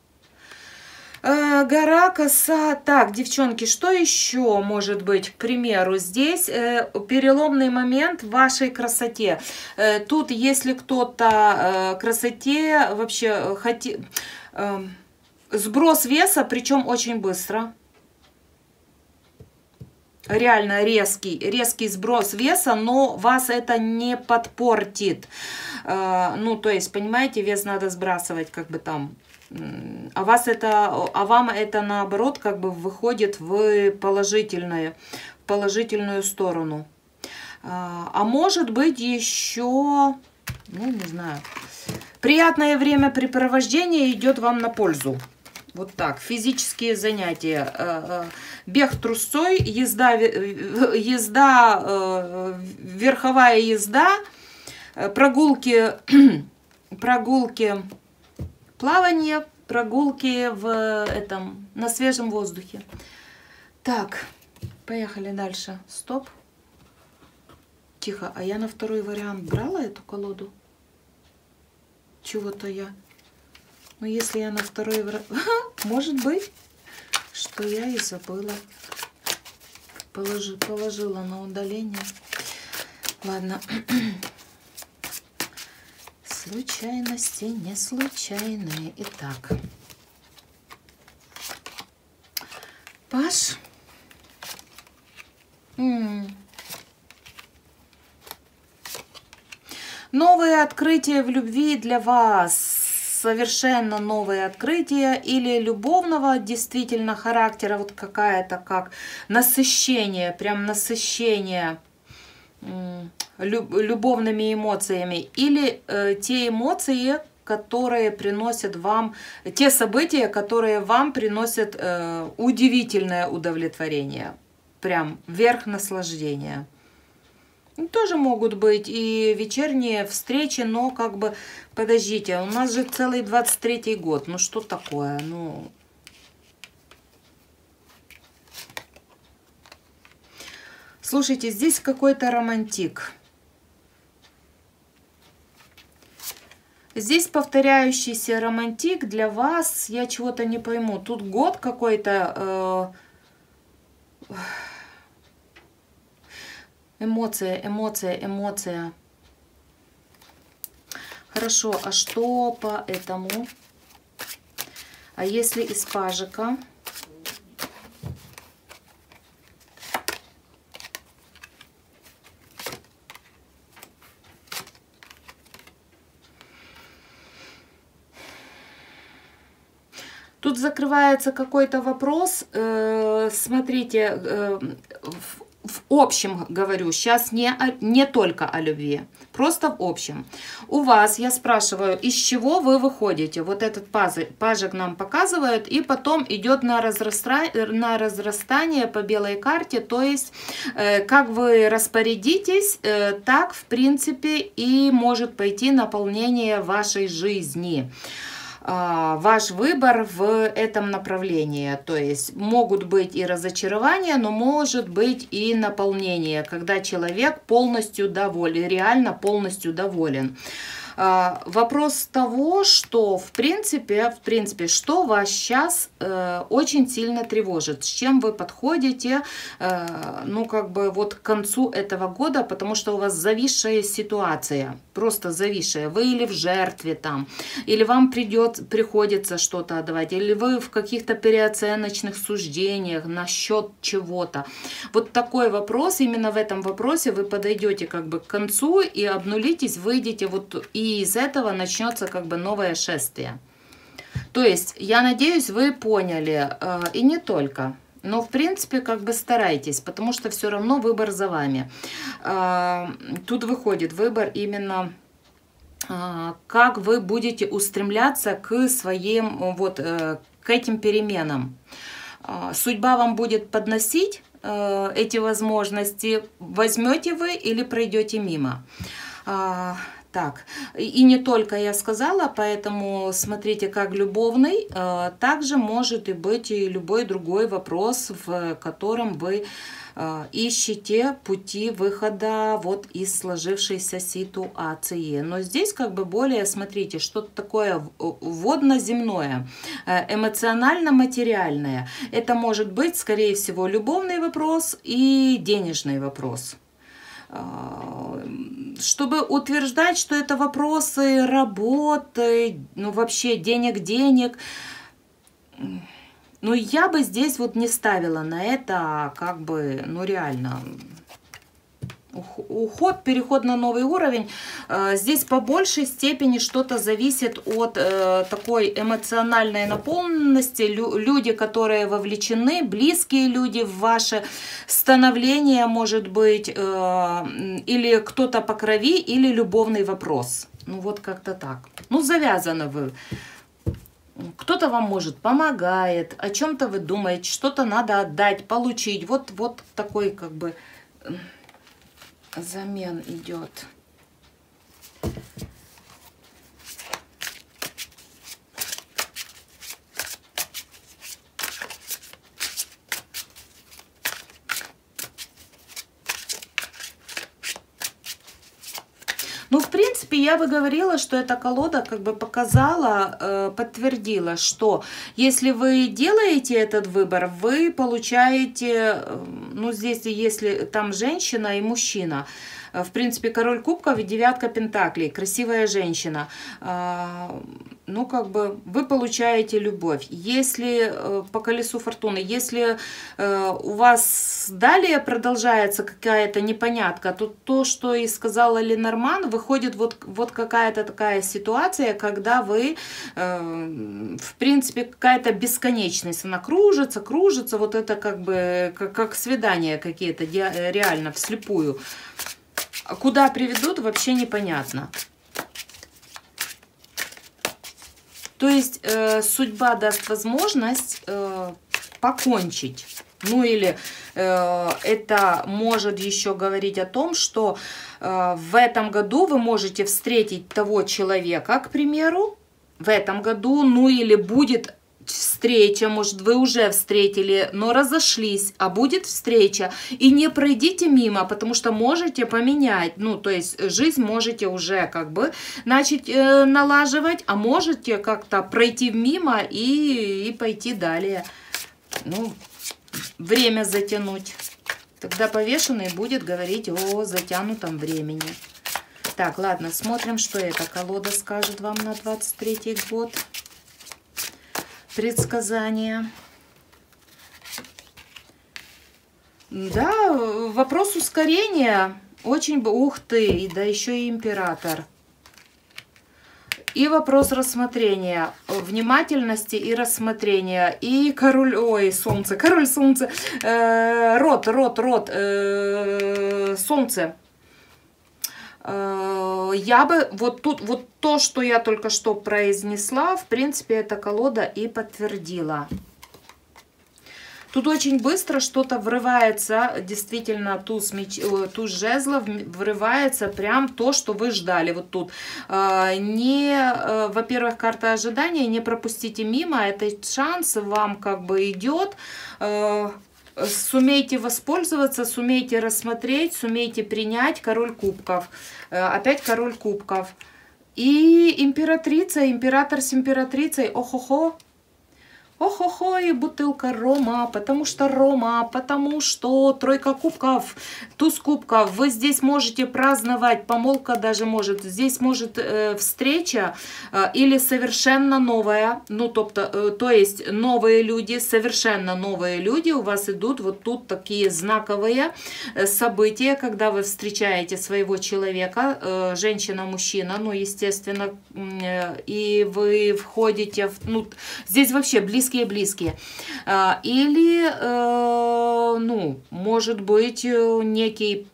Speaker 1: Гора, коса. Так, девчонки, что еще может быть? К примеру, здесь э, переломный момент в вашей красоте. Э, тут, если кто-то э, красоте вообще хотел... Э, сброс веса, причем очень быстро. Реально резкий, резкий сброс веса, но вас это не подпортит. Э, ну, то есть, понимаете, вес надо сбрасывать как бы там... А, вас это, а вам это наоборот как бы выходит в положительную, в положительную сторону. А, а может быть еще, ну не знаю, приятное времяпрепровождение идет вам на пользу. Вот так, физические занятия, бег трусцой, езда, езда, верховая езда, прогулки, прогулки, плавание, прогулки в этом, на свежем воздухе. Так, поехали дальше. Стоп. Тихо, а я на второй вариант брала эту колоду? Чего-то я... Ну, если я на второй вариант... Может быть, что я и забыла. Положи, положила на удаление. Ладно. Случайности не случайные. Итак. Паш. М-м. Новые открытия в любви для вас. Совершенно новые открытия или любовного действительно характера. Вот какая-то как насыщение. Прям насыщение. Любовными эмоциями или э, те эмоции, которые приносят вам, те события, которые вам приносят э, удивительное удовлетворение, прям верх наслаждения. Тоже могут быть и вечерние встречи, но как бы, подождите, у нас же целый двадцать третий год, ну что такое, ну... Слушайте, здесь какой-то романтик. Здесь повторяющийся романтик для вас, я чего-то не пойму. Тут год какой-то... Э, эмоция, эмоция, эмоция. Хорошо, а что по этому? А если из пажика? Тут закрывается какой-то вопрос. Смотрите, в общем говорю, сейчас не, о, не только о любви, просто в общем. У вас, я спрашиваю, из чего вы выходите? Вот этот пажик нам показывает, и потом идет на, разраста... на разрастание по белой карте, то есть как вы распорядитесь, так в принципе и может пойти наполнение вашей жизни. Ваш выбор в этом направлении. То есть могут быть и разочарования, но может быть и наполнение, когда человек полностью доволен, реально полностью доволен. Вопрос того, что в принципе, в принципе, что вас сейчас э, очень сильно тревожит, с чем вы подходите, э, ну как бы вот к концу этого года, потому что у вас зависшая ситуация, просто зависшая. Вы или в жертве там, или вам придет, приходится что-то отдавать, или вы в каких-то переоценочных суждениях насчет чего-то. Вот такой вопрос, именно в этом вопросе вы подойдете как бы к концу и обнулитесь, выйдете вот и И из этого начнется как бы новое шествие. То есть, я надеюсь, вы поняли, и не только. Но, в принципе, как бы старайтесь, потому что все равно выбор за вами. Тут выходит выбор именно, как вы будете устремляться к своим, вот, к этим переменам. Судьба вам будет подносить эти возможности, возьмете вы или пройдете мимо. Так, и не только я сказала, поэтому смотрите, как любовный, также может и быть и любой другой вопрос, в котором вы ищете пути выхода вот из сложившейся ситуации. Но здесь как бы более, смотрите, что-то такое водно-земное, эмоционально-материальное. Это может быть, скорее всего, любовный вопрос и денежный вопрос. Чтобы утверждать, что это вопросы работы, ну вообще денег-денег, ну я бы здесь вот не ставила на это, как бы, ну реально, уход, переход на новый уровень. Здесь по большей степени что-то зависит от такой эмоциональной наполненности. Люди, которые вовлечены, близкие люди в ваше становление, может быть, или кто-то по крови, или любовный вопрос. Ну вот как-то так. Ну завязаны вы. Кто-то вам, может, помогает, о чем-то вы думаете, что-то надо отдать, получить. Вот, вот такой как бы замен идет. Ну, в принципе, я бы говорила, что эта колода как бы показала, э, подтвердила, что если вы делаете этот выбор, вы получаете, э, ну, здесь, если там женщина и мужчина, э, в принципе, король кубков и девятка пентаклей, красивая женщина, э, ну, как бы вы получаете любовь. Если э, по колесу фортуны, если э, у вас далее продолжается какая-то непонятка, то то, что и сказала Ленорман, выходит вот, вот какая-то такая ситуация, когда вы, э, в принципе, какая-то бесконечность, она кружится, кружится, вот это как бы, как, как свидания какие-то, реально, вслепую. Куда приведут, вообще непонятно. То есть э, судьба даст возможность э, покончить. Ну или э, это может еще говорить о том, что э, в этом году вы можете встретить того человека, к примеру, в этом году, ну или будет встреча, может, вы уже встретили, но разошлись, а будет встреча, и не пройдите мимо, потому что можете поменять, ну, то есть жизнь можете уже как бы начать э, налаживать, а можете как-то пройти мимо и, и пойти далее, ну, время затянуть. Тогда повешенный будет говорить о затянутом времени. Так, ладно, смотрим, что эта колода скажет вам на двадцать третий год. Предсказания. Да, вопрос ускорения. Очень, ух ты, да еще и император. И вопрос рассмотрения, внимательности и рассмотрения. И король, ой, солнце, король солнце, э, род, род, род, э, солнце. Я бы, вот тут, вот то, что я только что произнесла, в принципе, эта колода и подтвердила. Тут очень быстро что-то врывается, действительно, туз, меч, туз жезлов врывается прям то, что вы ждали. Вот тут. Не, во-первых, карта ожидания, не пропустите мимо, этот шанс вам как бы идет. Сумейте воспользоваться, сумейте рассмотреть, сумейте принять. Король кубков. Опять король кубков. И императрица, император с императрицей. Ох-охо. Ох-охо, и бутылка рома, потому что рома, потому что тройка кубков, туз кубков. Вы здесь можете праздновать, помолвка даже может, здесь может э, встреча э, или совершенно новая, ну, то, э, то есть новые люди, совершенно новые люди у вас идут, вот тут такие знаковые события, когда вы встречаете своего человека, э, женщина-мужчина, ну, естественно, э, и вы входите в, ну, здесь вообще близко близкие. Или, ну, может быть, некий...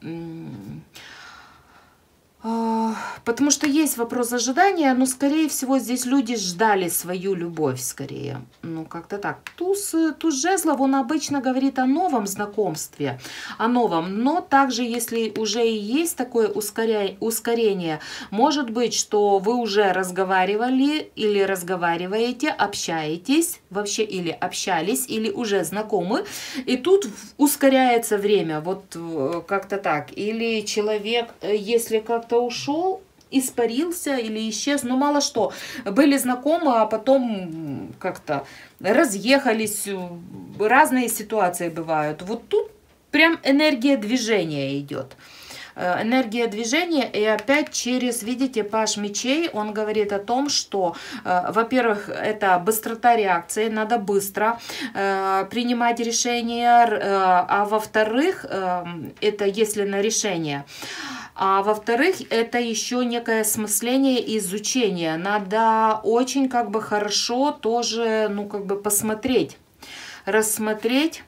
Speaker 1: Потому что есть вопрос ожидания, но, скорее всего, здесь люди ждали свою любовь, скорее. Ну, как-то так. Туз, туз жезлов, он обычно говорит о новом знакомстве, о новом. Но также, если уже и есть такое ускоря... ускорение, может быть, что вы уже разговаривали или разговариваете, общаетесь, вообще или общались, или уже знакомы, и тут ускоряется время, вот как-то так. Или человек, если как-то ушел, испарился или исчез, ну мало что, были знакомы, а потом как-то разъехались, разные ситуации бывают. Вот тут прям энергия движения идет. Энергия движения, и опять через, видите, паж мечей, он говорит о том, что, э, во-первых, это быстрота реакции, надо быстро э, принимать решения, э, а во-вторых, э, это если на решение, а во-вторых, это еще некое осмысление и изучение, надо очень как бы хорошо тоже, ну как бы посмотреть, рассмотреть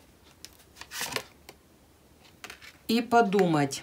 Speaker 1: и подумать.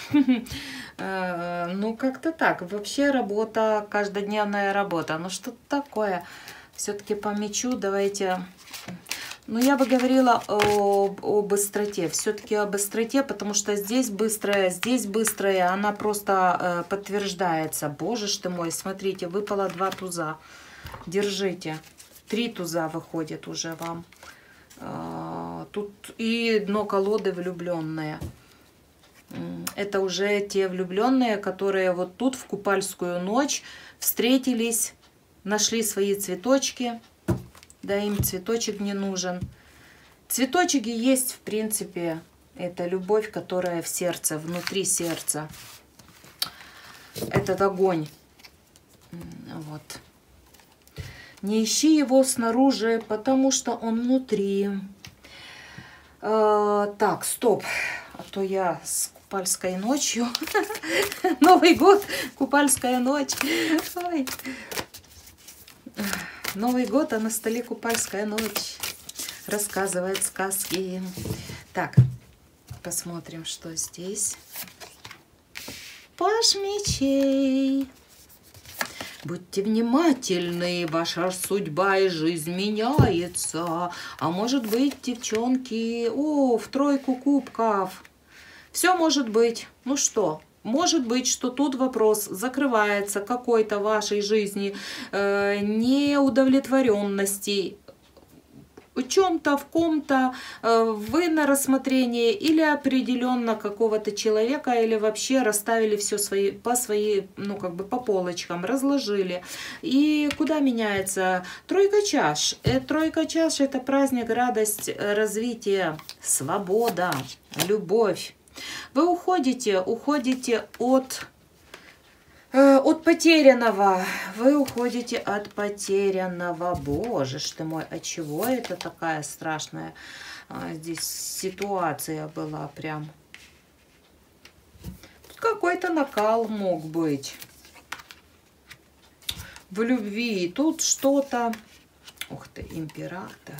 Speaker 1: Ну, как-то так. Вообще работа, каждодневная работа. Ну, что такое? Все-таки по мечу давайте... Ну, я бы говорила о, о быстроте. Все-таки о быстроте, потому что здесь быстрая, здесь быстрая. Она просто э, подтверждается. Боже ж ты мой, смотрите, выпало два туза. Держите. Три туза выходит уже вам. Э, тут и дно колоды влюбленные. Это уже те влюбленные, которые вот тут в купальскую ночь встретились, нашли свои цветочки. Да, им цветочек не нужен. Цветочки есть, в принципе, это любовь, которая в сердце, внутри сердца. Этот огонь. Вот. Не ищи его снаружи, потому что он внутри. А, так, стоп. А то я с купальской ночью. Новый год, купальская ночь. Ой. Новый год, а на столе купальская ночь. Рассказывает сказки. Так, посмотрим, что здесь. Паж мечей. Будьте внимательны, ваша судьба и жизнь меняется. А может быть, девчонки, о, в тройку кубков. Все может быть. Ну что, может быть, что тут вопрос закрывается какой-то в вашей жизни э, неудовлетворенности. В чем-то, в ком-то э, вы на рассмотрение или определенно какого-то человека, или вообще расставили все свои, по своей, ну как бы по полочкам, разложили. И куда меняется? Тройка чаш. Э, тройка чаш — это праздник, радость, развитие, свобода, любовь. Вы уходите, уходите от... От потерянного. Вы уходите от потерянного. Боже ж ты мой, от чего это такая страшная здесь ситуация была прям? Тут какой-то накал мог быть в любви. Тут что-то... Ух ты, император.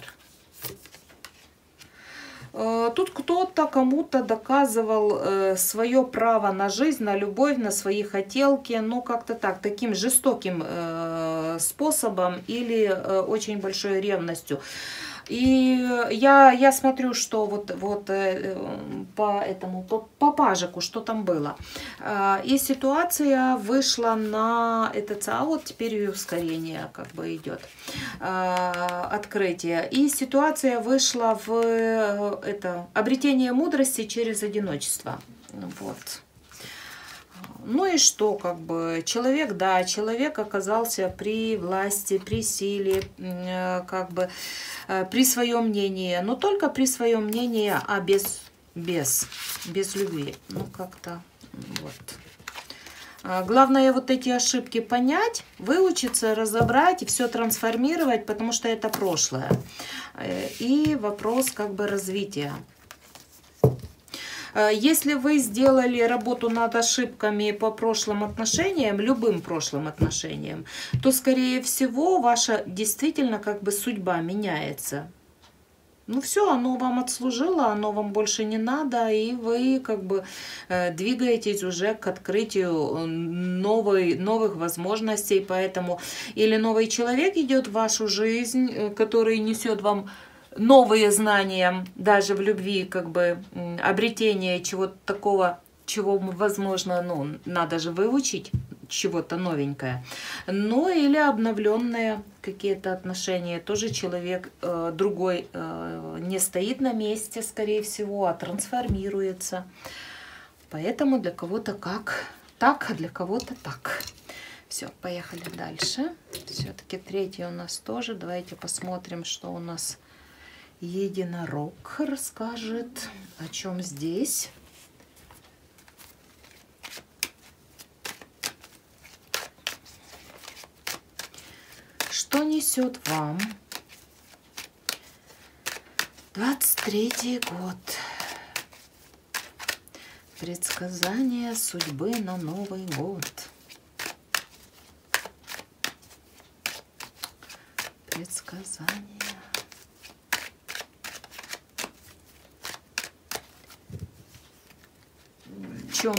Speaker 1: Тут кто-то кому-то доказывал э, свое право на жизнь, на любовь, на свои хотелки, ну как-то так, таким жестоким э, способом или э, очень большой ревностью. И я, я смотрю, что вот, вот э, по этому, по, по пажику, что там было. Э, и ситуация вышла на этот, а вот теперь и ускорение как бы идет, э, открытие. И ситуация вышла в э, это, обретение мудрости через одиночество. Вот. Ну и что, как бы, человек, да, человек оказался при власти, при силе, как бы, при своем мнении, но только при своем мнении, а без, без, без любви. Ну, как-то вот. Главное вот эти ошибки понять, выучиться, разобрать и все трансформировать, потому что это прошлое. И вопрос как бы развития. Если вы сделали работу над ошибками по прошлым отношениям, любым прошлым отношениям, то, скорее всего, ваша действительно как бы судьба меняется. Ну все, оно вам отслужило, оно вам больше не надо, и вы как бы двигаетесь уже к открытию новой, новых возможностей. Поэтому или новый человек идет в вашу жизнь, который несет вам новые знания, даже в любви, как бы обретение чего-то такого, чего, возможно, ну, надо же выучить, чего-то новенькое. Ну, или обновленные какие-то отношения. Тоже человек э, другой э, не стоит на месте, скорее всего, а трансформируется. Поэтому для кого-то как так, а для кого-то так. Все, поехали дальше. Все-таки третий у нас тоже. Давайте посмотрим, что у нас единорог расскажет, о чем здесь. Что несет вам двадцать третий год? Предсказание судьбы на Новый год. Предсказание. В чем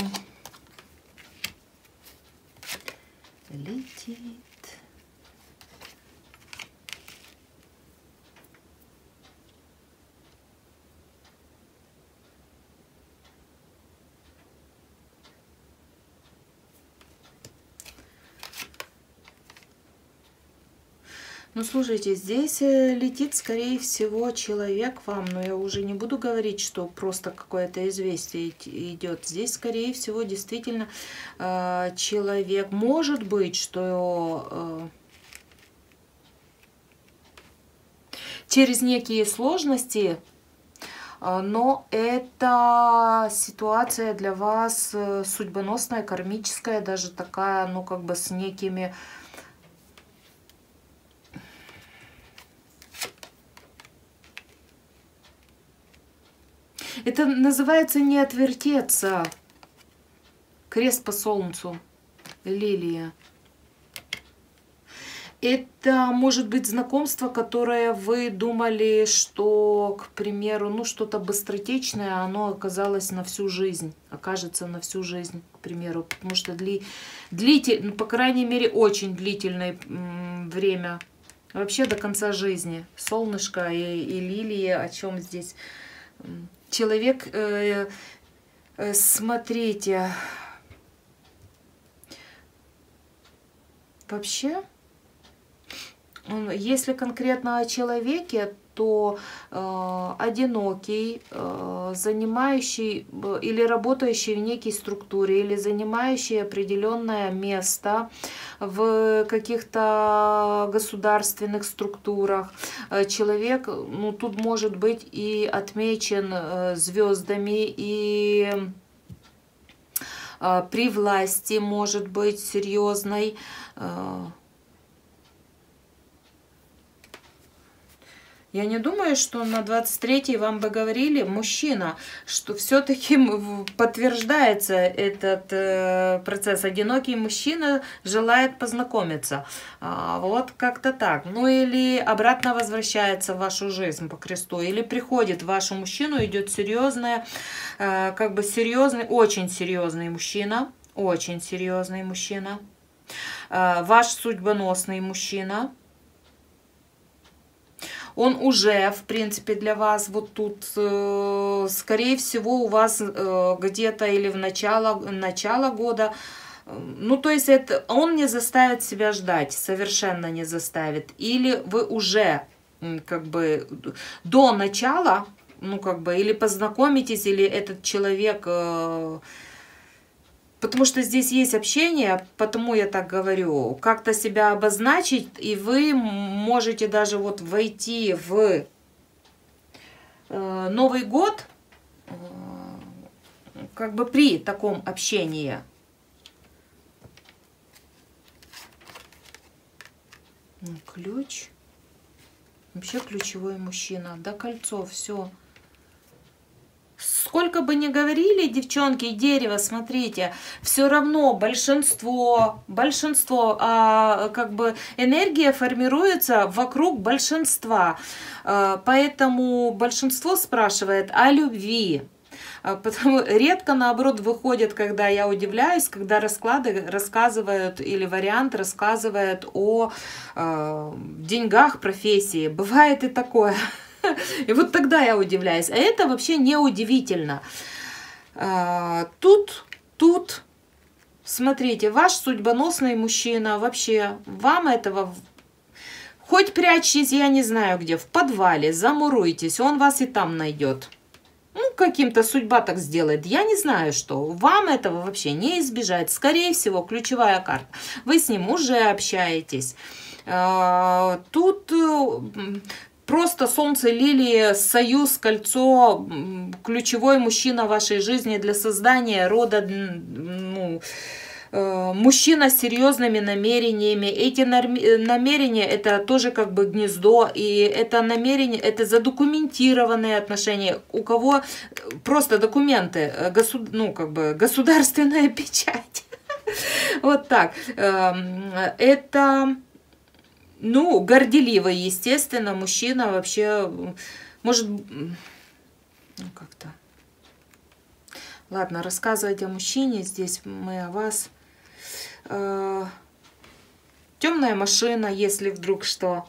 Speaker 1: летит? Ну, слушайте, здесь летит, скорее всего, человек вам, но я уже не буду говорить, что просто какое-то известие идет. Здесь, скорее всего, действительно человек, может быть, что через некие сложности, но это ситуация для вас судьбоносная, кармическая, даже такая, ну, как бы с некими... Это называется не отвертеться. Крест по солнцу. Лилия. Это может быть знакомство, которое вы думали, что, к примеру, ну что-то быстротечное, оно оказалось на всю жизнь. Окажется на всю жизнь, к примеру. Потому что дли, длитель, ну, по крайней мере, очень длительное время. Вообще до конца жизни. Солнышко и, и лилия, о чем здесь... Человек, э, э, смотрите, вообще, если конкретно о человеке, то э, одинокий, э, занимающий э, или работающий в некой структуре, или занимающий определенное место в каких-то государственных структурах. Э, человек, ну, тут может быть и отмечен э, звездами, и э, при власти может быть серьезной. Э, Я не думаю, что на двадцать третий вам бы говорили, мужчина, что все-таки подтверждается этот э, процесс. Одинокий мужчина желает познакомиться. А, вот как-то так. Ну или обратно возвращается в вашу жизнь по кресту. Или приходит в вашу мужчину, идет серьезная, э, как бы серьезный, очень серьезный мужчина. Очень серьезный мужчина. Э, ваш судьбоносный мужчина. Он уже, в принципе, для вас вот тут, э, скорее всего, у вас э, где-то или в начало, начало года. Ну, то есть это он не заставит себя ждать, совершенно не заставит. Или вы уже, как бы, до начала, ну, как бы, или познакомитесь, или этот человек... Э, Потому что здесь есть общение, потому я так говорю, как-то себя обозначить, и вы можете даже вот войти в э, Новый год, э, как бы при таком общении. Ключ. Вообще ключевой мужчина. Да, кольцо, все. Сколько бы ни говорили, девчонки, дерево, смотрите, все равно большинство, большинство, а, как бы энергия формируется вокруг большинства. А, поэтому большинство спрашивает о любви. Потому редко, наоборот, выходит, когда я удивляюсь, когда расклады рассказывают или вариант рассказывает о э, деньгах, профессии. Бывает и такое. И вот тогда я удивляюсь. А это вообще не удивительно. Э, тут, тут, смотрите, ваш судьбоносный мужчина, вообще, вам этого... Хоть прячьтесь, я не знаю где, в подвале, замуруйтесь, он вас и там найдет. Ну, каким-то судьба так сделает. Я не знаю, что. Вам этого вообще не избежать. Скорее всего, ключевая карта. Вы с ним уже общаетесь. Тут просто солнце, лилии, союз, кольцо, ключевой мужчина в вашей жизни для создания рода, ну, мужчина с серьезными намерениями. Эти намерения это тоже как бы гнездо, и это намерение, это задокументированные отношения. У кого просто документы, государ, ну как бы государственная печать. Вот так. Это, ну, горделивый, естественно, мужчина вообще может, ну как-то. Ладно, рассказывать о мужчине, здесь мы о вас. Э, темная машина, если вдруг что.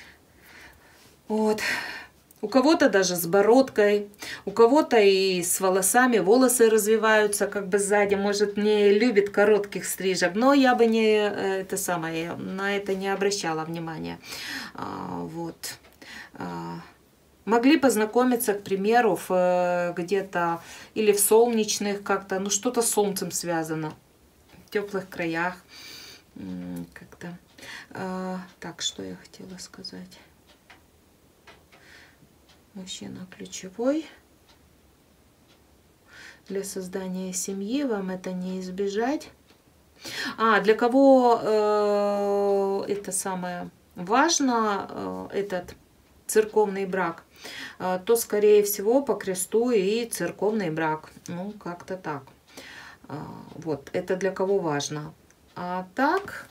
Speaker 1: Вот. У кого-то даже с бородкой, у кого-то и с волосами. Волосы развиваются как бы сзади. Может, не любит коротких стрижек. Но я бы не, это самое, на это не обращала внимания. А, вот. А, могли познакомиться, к примеру, где-то или в солнечных как-то, ну что-то с солнцем связано. В теплых краях как-то. А, так, что я хотела сказать. Мужчина ключевой. Для создания семьи вам это не избежать. А, для кого э, это самое важно, э, этот церковный брак, э, то, скорее всего, по кресту и церковный брак. Ну, как-то так. Вот, это для кого важно. А так,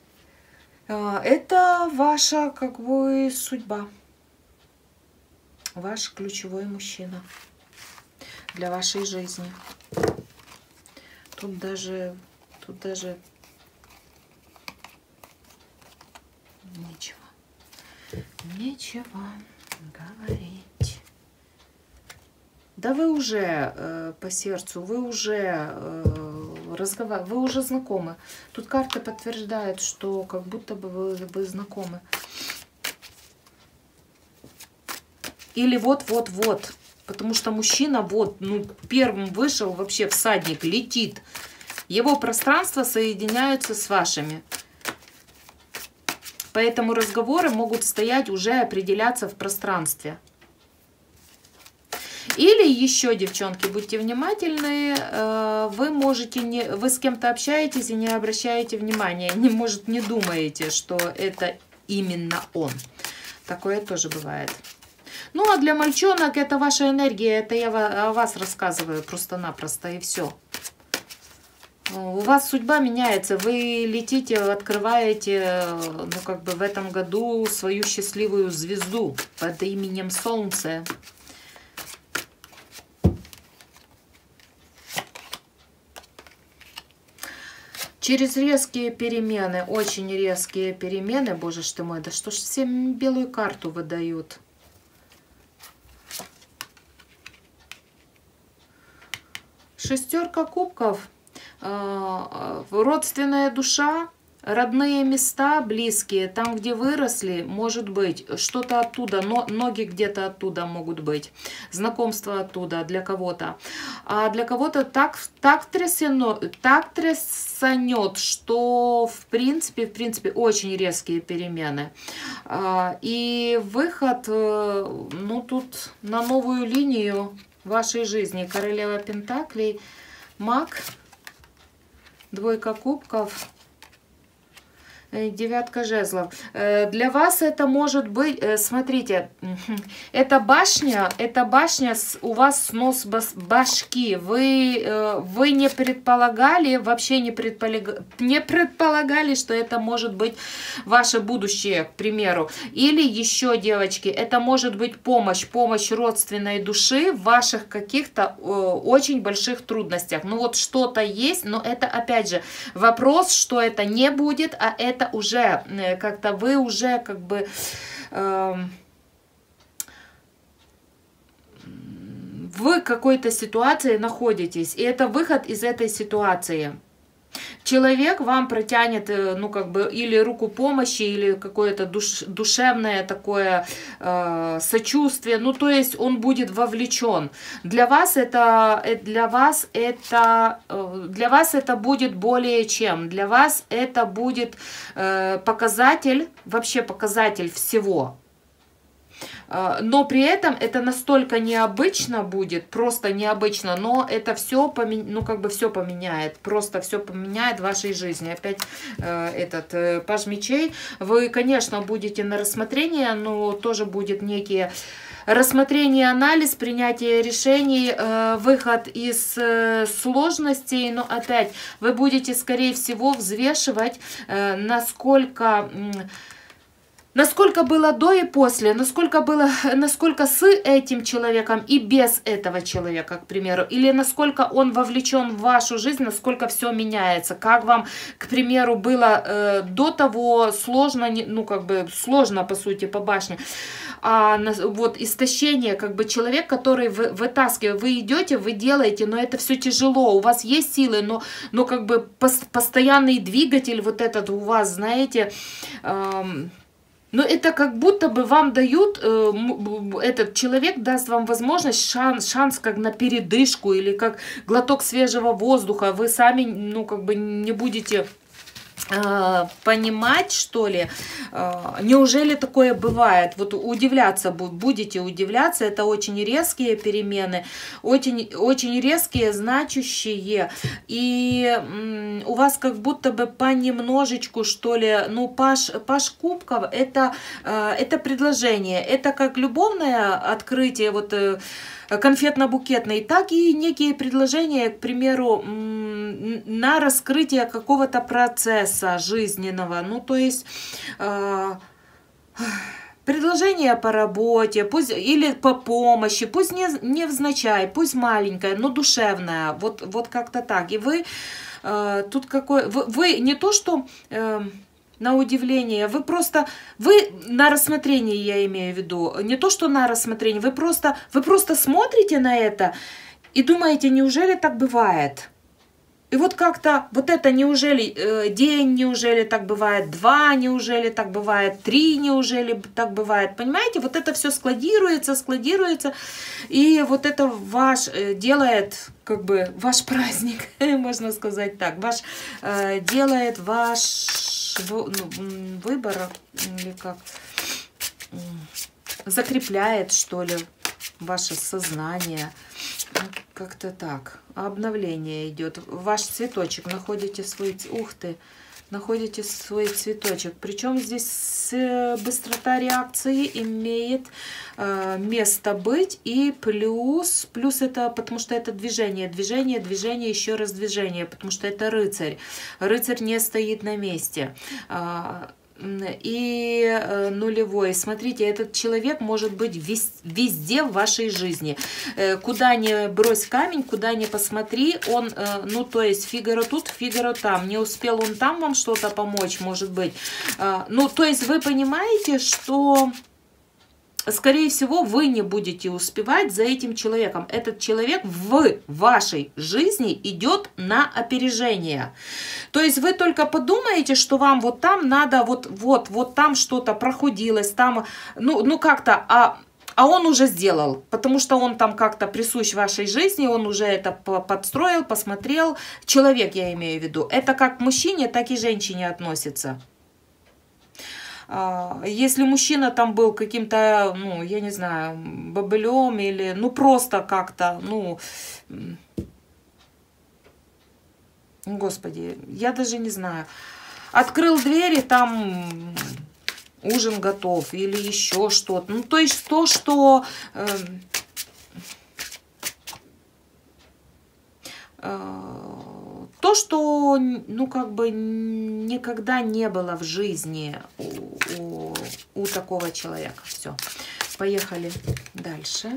Speaker 1: это ваша, как бы, судьба. Ваш ключевой мужчина для вашей жизни. Тут даже, тут даже нечего, нечего говорить. Да вы уже э, по сердцу, вы уже э, разговариваете, вы уже знакомы. Тут карта подтверждает, что как будто бы вы, вы знакомы. Или вот-вот-вот. Потому что мужчина вот, ну, первым вышел, вообще всадник, летит. Его пространства соединяются с вашими. Поэтому разговоры могут стоять, уже определяться в пространстве. Или еще, девчонки, будьте внимательны, вы можете не, вы с кем-то общаетесь и не обращаете внимания, не, может, не думаете, что это именно он. Такое тоже бывает. Ну, а для мальчонок это ваша энергия, это я о вас рассказываю просто-напросто, и все. У вас судьба меняется, вы летите, открываете, ну, как бы в этом году свою счастливую звезду под именем Солнце. Через резкие перемены, очень резкие перемены, боже ж ты мой, да что ж всем белую карту выдают. Шестерка кубков, родственная душа, Родные места, близкие, там, где выросли, может быть, что-то оттуда, но ноги где-то оттуда могут быть, знакомство оттуда для кого-то. А для кого-то так, так, трясено, так трясанет, что в принципе, в принципе, очень резкие перемены. И выход, ну, тут на новую линию вашей жизни. Королева Пентаклей, Маг, двойка кубков, девятка жезлов. Для вас это может быть, смотрите, эта башня, эта башня, у вас снос башки. Вы, вы не предполагали, вообще не предполагали, не предполагали, что это может быть ваше будущее, к примеру. Или еще, девочки, это может быть помощь, помощь родственной души в ваших каких-то очень больших трудностях. Ну вот что-то есть, но это опять же вопрос, что это не будет, а это Это уже как-то вы уже как бы э, в какой-то ситуации находитесь, и это выход из этой ситуации. Человек вам протянет, ну, как бы, или руку помощи, или какое-то душ, душевное такое э, сочувствие. Ну, то есть он будет вовлечен. Для вас это, для вас это, для вас это будет более чем. Для вас это будет э, показатель, вообще показатель всего. Но при этом это настолько необычно будет, просто необычно, но это все поменяет, ну как бы все поменяет, просто все поменяет в вашей жизни. Опять э, этот э, паж мечей. Вы, конечно, будете на рассмотрение, но тоже будет некие рассмотрение, анализ, принятие решений, э, выход из э, сложностей. Но опять вы будете, скорее всего, взвешивать, э, насколько... Э, Насколько было до и после, насколько было, насколько с этим человеком и без этого человека, к примеру, или насколько он вовлечен в вашу жизнь, насколько все меняется, как вам, к примеру, было э, до того сложно, ну как бы сложно по сути по башне, а вот истощение, как бы человек, который вы, вытаскивает, вы идете, вы делаете, но это все тяжело, у вас есть силы, но, но как бы пос, постоянный двигатель вот этот у вас, знаете, эм, но это как будто бы вам дают, э, этот человек даст вам возможность, шанс, шанс как на передышку или как глоток свежего воздуха. Вы сами, ну, как бы не будете э, понимать, что ли, э, неужели такое бывает. Вот удивляться, будете удивляться, это очень резкие перемены, очень, очень резкие, значущие. И м, у вас как будто бы понемножечку, что ли, ну, паш, паш кубков, это, э, это предложение, это как любовное открытие, вот, э, конфетно-букетный, так и некие предложения, к примеру, на раскрытие какого-то процесса жизненного. Ну, то есть... Э, предложение по работе, пусть или по помощи, пусть не невзначай, пусть маленькое, но душевное, вот, вот как-то так. И вы э, тут какой... Вы, вы не то, что... Э, на удивление, вы просто, вы на рассмотрение, я имею в виду, не то, что на рассмотрение, вы просто, вы просто смотрите на это и думаете, неужели так бывает? И вот как-то, вот это неужели э, день, неужели так бывает, два, неужели так бывает, три, неужели так бывает, понимаете? Вот это все складируется, складируется, и вот это ваш э, делает, как бы, ваш праздник, можно сказать так, ваш э, делает ваш выбор, или как, закрепляет, что ли, ваше сознание, как-то так. Обновление идет. Ваш цветочек, находите свой, ух ты, находите свой цветочек. Причем здесь быстрота реакции имеет э, место быть. И плюс, плюс это, потому что это движение, движение, движение, еще раз движение, потому что это рыцарь. Рыцарь не стоит на месте. И э, нулевой. Смотрите, этот человек может быть вез, везде в вашей жизни. Э, куда ни брось камень, куда ни посмотри, он, э, ну то есть Фигаро тут, Фигаро там. Не успел он там вам что-то помочь, может быть. Э, ну то есть вы понимаете, что... скорее всего, вы не будете успевать за этим человеком. Этот человек в вашей жизни идет на опережение. То есть вы только подумаете, что вам вот там надо, вот, вот, вот там что-то прохудилось, там, ну, ну как-то, а, а он уже сделал, потому что он там как-то присущ вашей жизни, он уже это подстроил, посмотрел. Человек, я имею в виду. Это как к мужчине, так и женщине относится. Если мужчина там был каким-то, ну, я не знаю, бобылем или, ну, просто как-то, ну, господи, я даже не знаю. Открыл дверь, и там ужин готов или еще что-то. Ну, то есть то, что... Э, э, То, что, ну, как бы никогда не было в жизни у, у, у такого человека. Все, поехали дальше.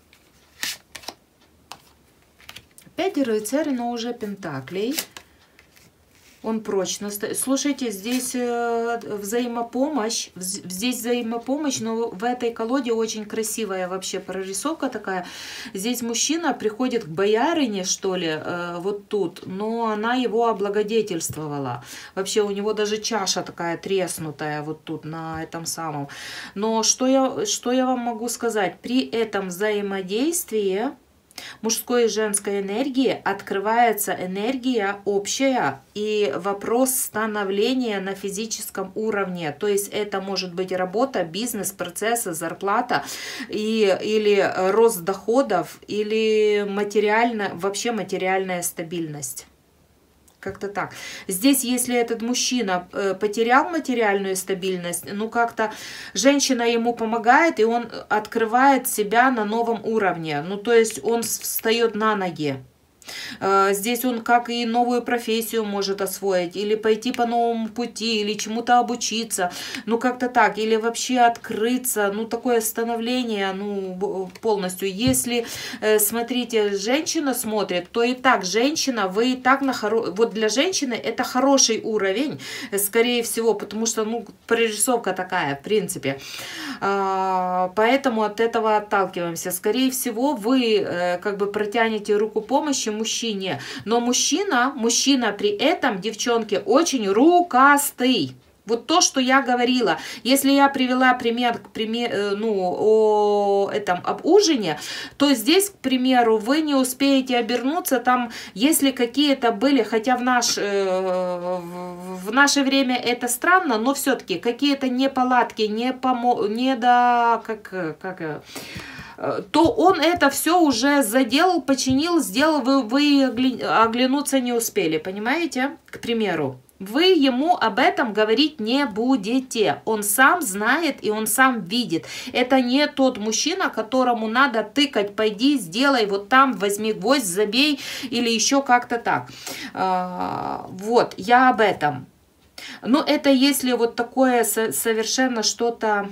Speaker 1: Опять рыцарь, но уже пентаклей. Он прочно стоит. Слушайте, здесь взаимопомощь, здесь взаимопомощь, но в этой колоде очень красивая вообще прорисовка такая. Здесь мужчина приходит к боярине, что ли, вот тут, но она его облагодетельствовала. Вообще у него даже чаша такая треснутая вот тут на этом самом. Но что я, что я вам могу сказать? При этом взаимодействии мужской и женской энергии открывается энергия общая и вопрос становления на физическом уровне. То есть это может быть работа, бизнес, процессы, зарплата и, или рост доходов, или материально, вообще материальная стабильность. Как-то так. Здесь, если этот мужчина потерял материальную стабильность, ну как-то женщина ему помогает, и он открывает себя на новом уровне. Ну то есть он встает на ноги. Здесь он как и новую профессию может освоить, или пойти по новому пути, или чему-то обучиться, ну как-то так, или вообще открыться, ну такое становление, ну полностью. Если, смотрите, женщина смотрит, то и так женщина, вы и так на хоро... вот для женщины это хороший уровень, скорее всего, потому что, ну, прорисовка такая, в принципе. Поэтому от этого отталкиваемся. Скорее всего, вы как бы протянете руку помощи мужчине, но мужчина, мужчина при этом, девчонки, очень рукастый. Вот то, что я говорила. Если я привела пример, к примеру, ну, о этом, об ужине, то здесь, к примеру, вы не успеете обернуться, там, если какие-то были, хотя в, наш, э, в наше время это странно, но все-таки какие-то неполадки, не, помо не до... как... как то он это все уже заделал, починил, сделал, вы, вы оглянуться не успели, понимаете, к примеру. Вы ему об этом говорить не будете. Он сам знает и он сам видит. Это не тот мужчина, которому надо тыкать, пойди, сделай, вот там, возьми гвоздь, забей или еще как-то так. Вот, я об этом. Но это если вот такое совершенно что-то...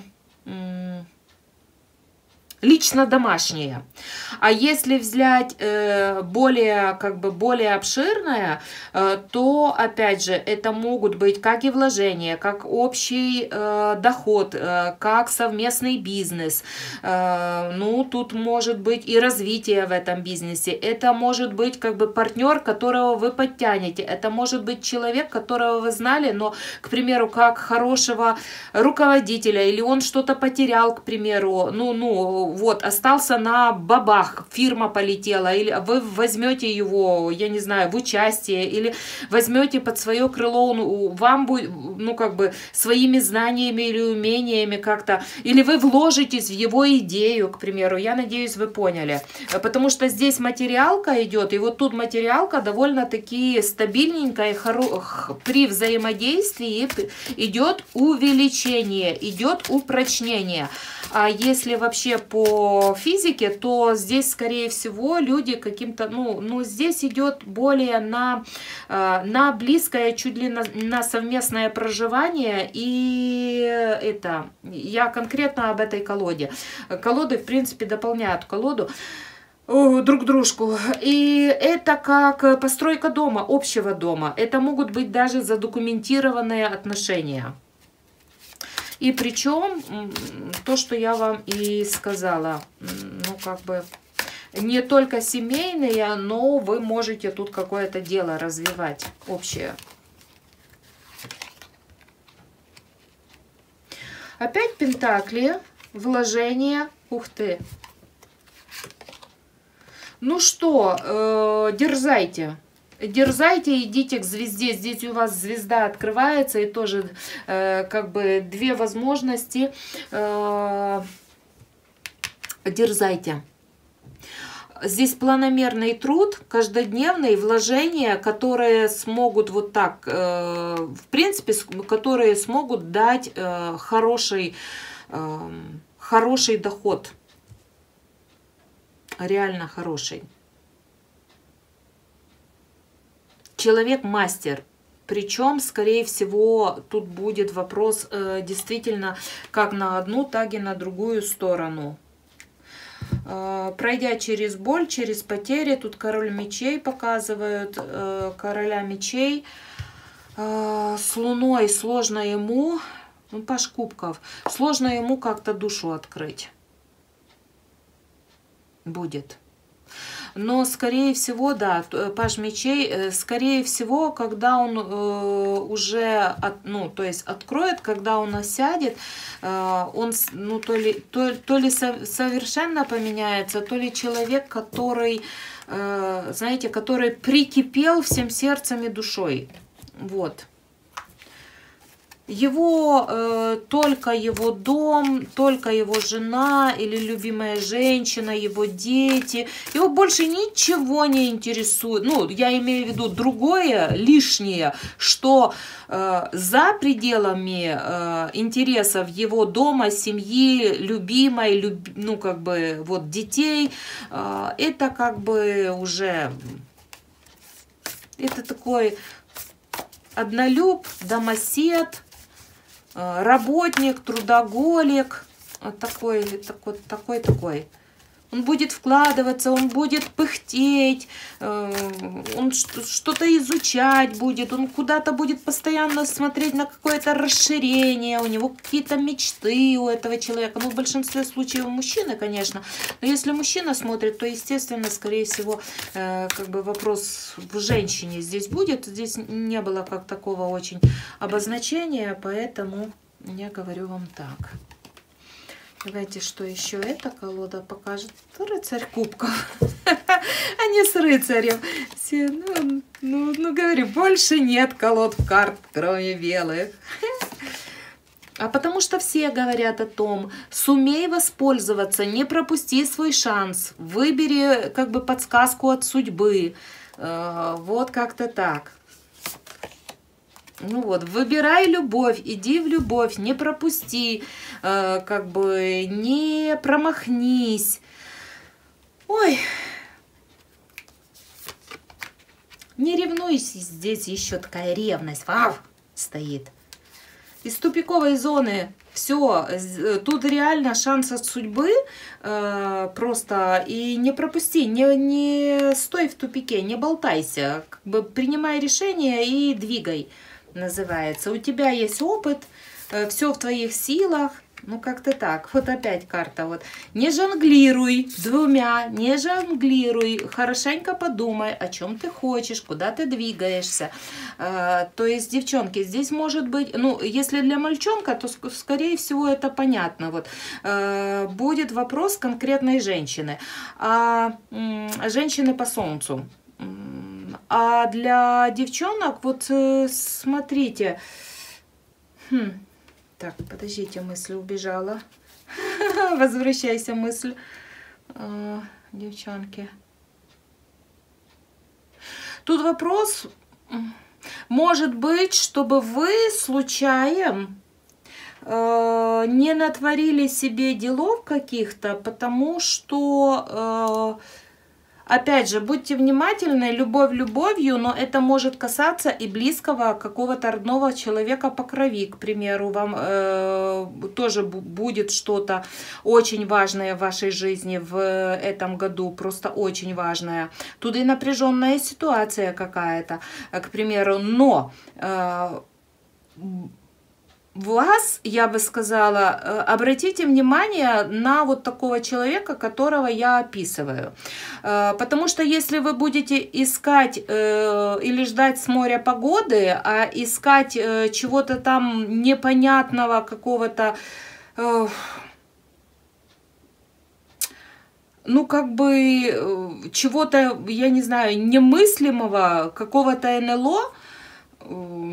Speaker 1: лично домашнее. А если взять э, более, как бы более обширное, э, то, опять же, это могут быть как и вложения, как общий э, доход, э, как совместный бизнес. Э, ну, тут может быть и развитие в этом бизнесе. Это может быть как бы партнер, которого вы подтянете. Это может быть человек, которого вы знали, но, к примеру, как хорошего руководителя, или он что-то потерял, к примеру, ну, ну, вот, остался на бабах, фирма полетела, или вы возьмете его, я не знаю, в участие, или возьмете под свое крыло, ну, вам будет, ну, как бы, своими знаниями или умениями как-то, или вы вложитесь в его идею, к примеру, я надеюсь, вы поняли, потому что здесь материалка идет, и вот тут материалка довольно-таки стабильненькая, при взаимодействии идет увеличение, идет упрочнение. А если вообще по физике, то здесь, скорее всего, люди каким-то, ну, ну здесь идет более на, на близкое, чуть ли на, на совместное проживание. И это, я конкретно об этой колоде. Колоды, в принципе, дополняют колоду друг дружку. И это как постройка дома, общего дома. Это могут быть даже задокументированные отношения. И причем то, что я вам и сказала, ну как бы не только семейные, но вы можете тут какое-то дело развивать общее. Опять пентакли, вложение, ух ты. Ну что, э, дерзайте. Дерзайте, идите к звезде. Здесь у вас звезда открывается, и тоже э, как бы две возможности. Э, дерзайте. Здесь планомерный труд, каждодневные вложения, которые смогут вот так, э, в принципе, которые смогут дать э, хороший, э, хороший доход. Реально хороший. Человек-мастер. Причем, скорее всего, тут будет вопрос э, действительно как на одну, так и на другую сторону. Э, пройдя через боль, через потери, тут король мечей показывают, э, короля мечей. Э, с луной сложно ему, ну, паж кубков, сложно ему как-то душу открыть. Будет. Но, скорее всего, да, паж мечей, скорее всего, когда он э, уже, от, ну, то есть откроет, когда он осядет, э, он, ну, то ли, то, то ли со, совершенно поменяется, то ли человек, который, э, знаете, который прикипел всем сердцем и душой. Вот. Его, э, только его дом, только его жена или любимая женщина, его дети. Его больше ничего не интересует. Ну, я имею в виду другое, лишнее, что э, за пределами э, интересов его дома, семьи, любимой, люб, ну, как бы, вот, детей, э, это как бы уже, это такой однолюб, домосед, работник, трудоголик, такой, такой, такой, такой. Он будет вкладываться, он будет пыхтеть, он что-то изучать будет, он куда-то будет постоянно смотреть на какое-то расширение, у него какие-то мечты у этого человека. Ну, в большинстве случаев мужчины, конечно, но если мужчина смотрит, то, естественно, скорее всего, как бы вопрос в женщине здесь будет. Здесь не было как такого очень обозначения, поэтому я говорю вам так. Давайте, что еще эта колода покажет. Рыцарь кубков. А не с рыцарем. Все, ну, ну, ну, говорю, больше нет колод карт, кроме белых. А потому что все говорят о том, сумей воспользоваться, не пропусти свой шанс, выбери как бы подсказку от судьбы. Вот как-то так. Ну вот, выбирай любовь, иди в любовь, не пропусти, э, как бы не промахнись. Ой, не ревнуйся, здесь еще такая ревность, вау, стоит. Из тупиковой зоны все, тут реально шанс от судьбы э, просто, и не пропусти, не, не стой в тупике, не болтайся, как бы принимай решение и двигай. Называется. У тебя есть опыт, все в твоих силах, ну как-то так. Вот опять карта. Вот. Не жонглируй двумя, не жонглируй, хорошенько подумай, о чем ты хочешь, куда ты двигаешься. А, то есть, девчонки, здесь может быть, ну, если для мальчонка, то, скорее всего, это понятно. Вот. А, будет вопрос конкретной женщины. А женщины по солнцу. А для девчонок, вот смотрите, хм. Так, подождите, мысль убежала, возвращайся, мысль, а, девчонки. Тут вопрос, может быть, чтобы вы случаем э, не натворили себе делов каких-то, потому что... Э, Опять же, будьте внимательны, любовь любовью, но это может касаться и близкого какого-то родного человека по крови. К примеру, вам э, тоже будет что-то очень важное в вашей жизни в этом году, просто очень важное. Тут и напряженная ситуация какая-то, к примеру, но... Э, вас, я бы сказала, обратите внимание на вот такого человека, которого я описываю. Потому что если вы будете искать или ждать с моря погоды, а искать чего-то там непонятного, какого-то, ну, как бы, чего-то, я не знаю, немыслимого, какого-то эн эл о,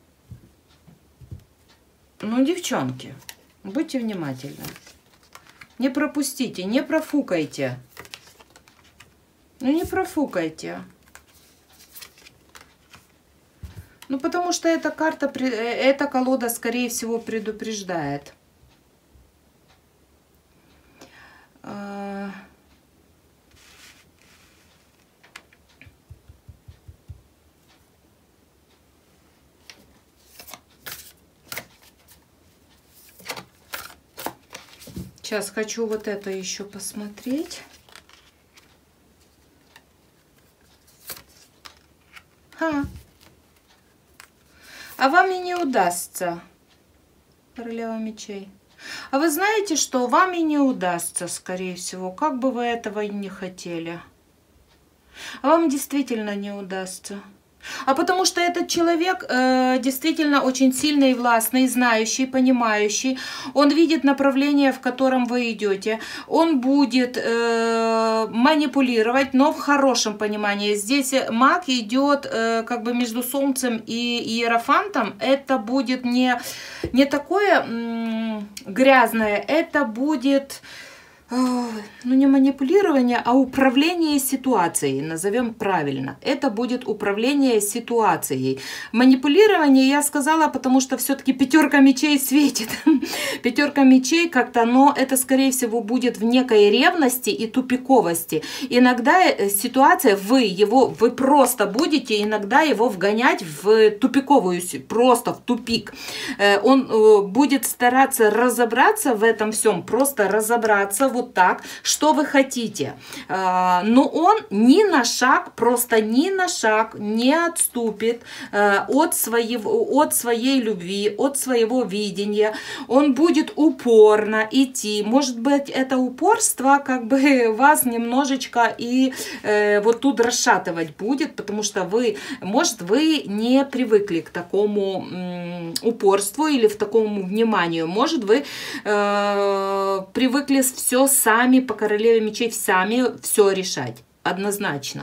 Speaker 1: ну, девчонки, будьте внимательны. Не пропустите, не профукайте. Ну, не профукайте. Ну, потому что эта карта, эта колода, скорее всего, предупреждает. Сейчас хочу вот это еще посмотреть. Ха. А вам и не удастся. Королева мечей. А вы знаете, что вам и не удастся, скорее всего, как бы вы этого и не хотели. А вам действительно не удастся. А потому что этот человек э, действительно очень сильный, властный, знающий, понимающий. Он видит направление, в котором вы идете. Он будет э, манипулировать, но в хорошем понимании. Здесь маг идет э, как бы между Солнцем и Иерофантом. Это будет не, не такое м, грязное, это будет... Ну, не манипулирование, а управление ситуацией, назовем правильно. Это будет управление ситуацией. Манипулирование я сказала, потому что все-таки пятерка мечей светит. Пятерка мечей как-то, но это, скорее всего, будет в некой ревности и тупиковости. Иногда ситуация, вы его, вы просто будете иногда его вгонять в тупиковую, просто в тупик. Он будет стараться разобраться в этом всем, просто разобраться, вот так, что вы хотите. Но он ни на шаг, просто ни на шаг не отступит от, своего, от своей любви, от своего видения. Он будет упорно идти. Может быть, это упорство как бы вас немножечко и вот тут расшатывать будет, потому что вы, может, вы не привыкли к такому упорству или в такому вниманию. Может, вы э, привыкли все сами по королеве мечей, сами все решать, однозначно.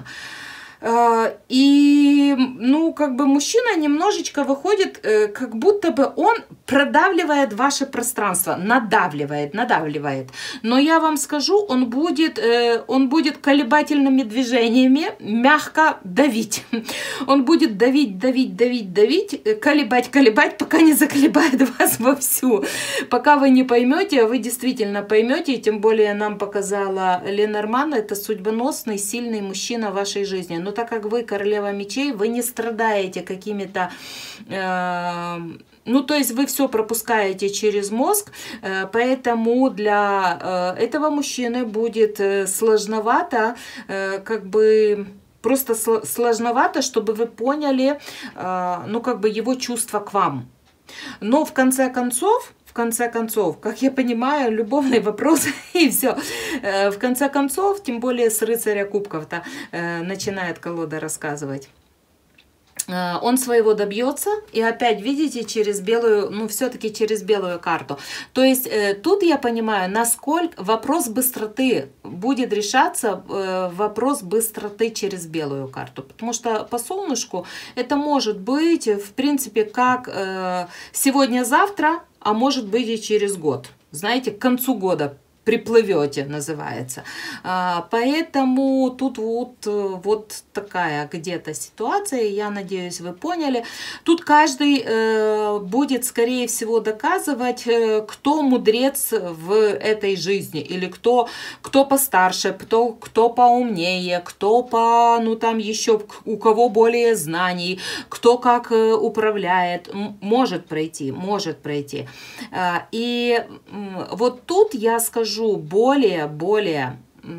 Speaker 1: И, ну, как бы мужчина немножечко выходит, как будто бы он продавливает ваше пространство, надавливает, надавливает. Но я вам скажу, он будет, он будет колебательными движениями мягко давить. Он будет давить, давить, давить, давить, колебать, колебать, пока не заколебает вас вовсю. Пока вы не поймете, а вы действительно поймете, тем более нам показала Ленорман, это судьбоносный, сильный мужчина в вашей жизни. Но так как вы королева мечей, вы не страдаете какими-то... Э, ну, то есть вы все пропускаете через мозг, э, поэтому для э, этого мужчины будет э, сложновато, э, как бы... Просто сложновато, чтобы вы поняли, э, ну, как бы его чувства к вам. Но в конце концов... В конце концов, как я понимаю, любовный вопрос и все. В конце концов, тем более с рыцаря кубков-то начинает колода рассказывать. Он своего добьется, и опять, видите, через белую, ну, все-таки через белую карту. То есть тут я понимаю, насколько вопрос быстроты будет решаться, вопрос быстроты через белую карту. Потому что по солнышку это может быть, в принципе, как сегодня-завтра, а может быть и через год. Знаете, к концу года приплывете, называется. Поэтому тут вот, вот такая где-то ситуация, я надеюсь, вы поняли. Тут каждый будет, скорее всего, доказывать, кто мудрец в этой жизни, или кто, кто постарше, кто, кто поумнее, кто по, ну там еще, у кого более знаний, кто как управляет. Может пройти, может пройти. И вот тут я скажу, более, более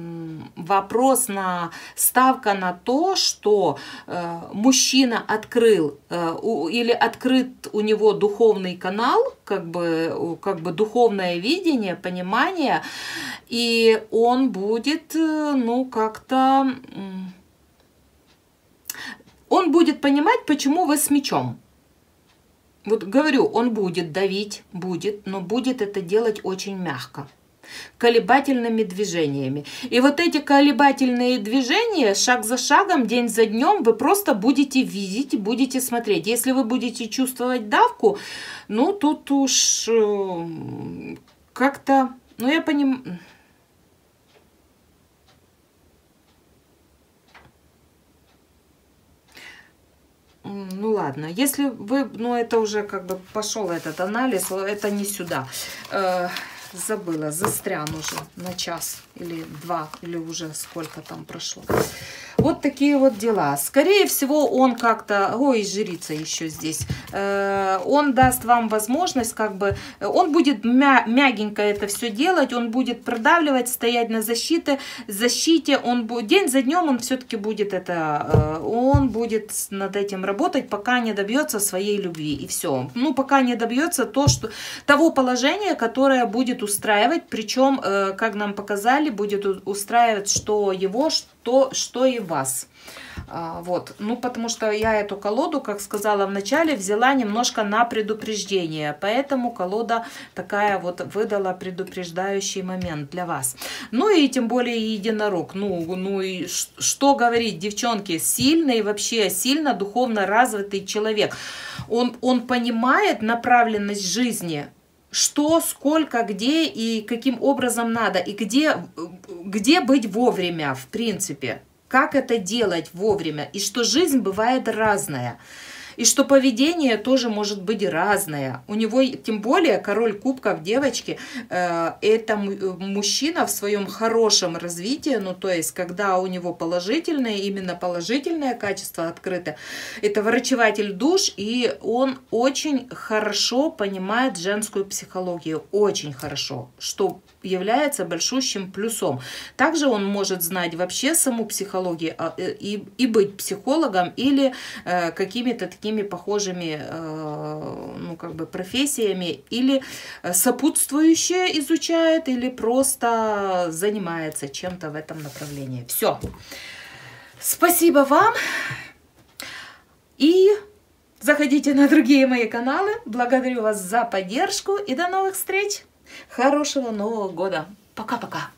Speaker 1: вопрос на ставка на то, что э, мужчина открыл э, у, или открыт у него духовный канал, как бы, как бы духовное видение, понимание, и он будет, ну, как-то, он будет понимать, почему вы с мечом. Вот говорю, он будет давить, будет, но будет это делать очень мягко, колебательными движениями. И вот эти колебательные движения, шаг за шагом, день за днем, вы просто будете видеть, будете смотреть. Если вы будете чувствовать давку, ну, тут уж как-то, ну, я понимаю... Ну ладно, если вы, ну это уже как бы пошел этот анализ, это не сюда. Э, забыла, застрян уже на час или два, или уже сколько там прошло. Вот такие вот дела. Скорее всего, он как-то... Ой, жрица еще здесь. Э, он даст вам возможность, как бы... Он будет мя мягенько это все делать, он будет продавливать, стоять на защите, защите. Он будет, день за днем он все-таки будет это... Э, он будет над этим работать, пока не добьется своей любви. И все. Ну, пока не добьется то, что, того положения, которое будет устраивать. Причем, э, как нам показали, будет устраивать что его, что, что и вас. А, вот. Ну, потому что я эту колоду, как сказала в начале, взяла немножко на предупреждение. Поэтому колода такая вот выдала предупреждающий момент для вас. Ну и тем более единорог. Ну, ну и что говорить, девчонки, сильный, вообще сильно духовно развитый человек. Он, он понимает направленность жизни. Что, сколько, где и каким образом надо, и где, где быть вовремя, в принципе. Как это делать вовремя, и что жизнь бывает разная. И что поведение тоже может быть разное. У него, тем более, король кубков, девочки, э, это мужчина в своем хорошем развитии, ну, то есть, когда у него положительное, именно положительное качество открыто, это врачеватель душ, и он очень хорошо понимает женскую психологию, очень хорошо, что является большущим плюсом. Также он может знать вообще саму психологию и, и быть психологом или э, какими-то такими похожими э, ну, как бы профессиями, или сопутствующее изучает, или просто занимается чем-то в этом направлении. Все. Спасибо вам. И заходите на другие мои каналы. Благодарю вас за поддержку и до новых встреч. Хорошего Нового года. Пока-пока.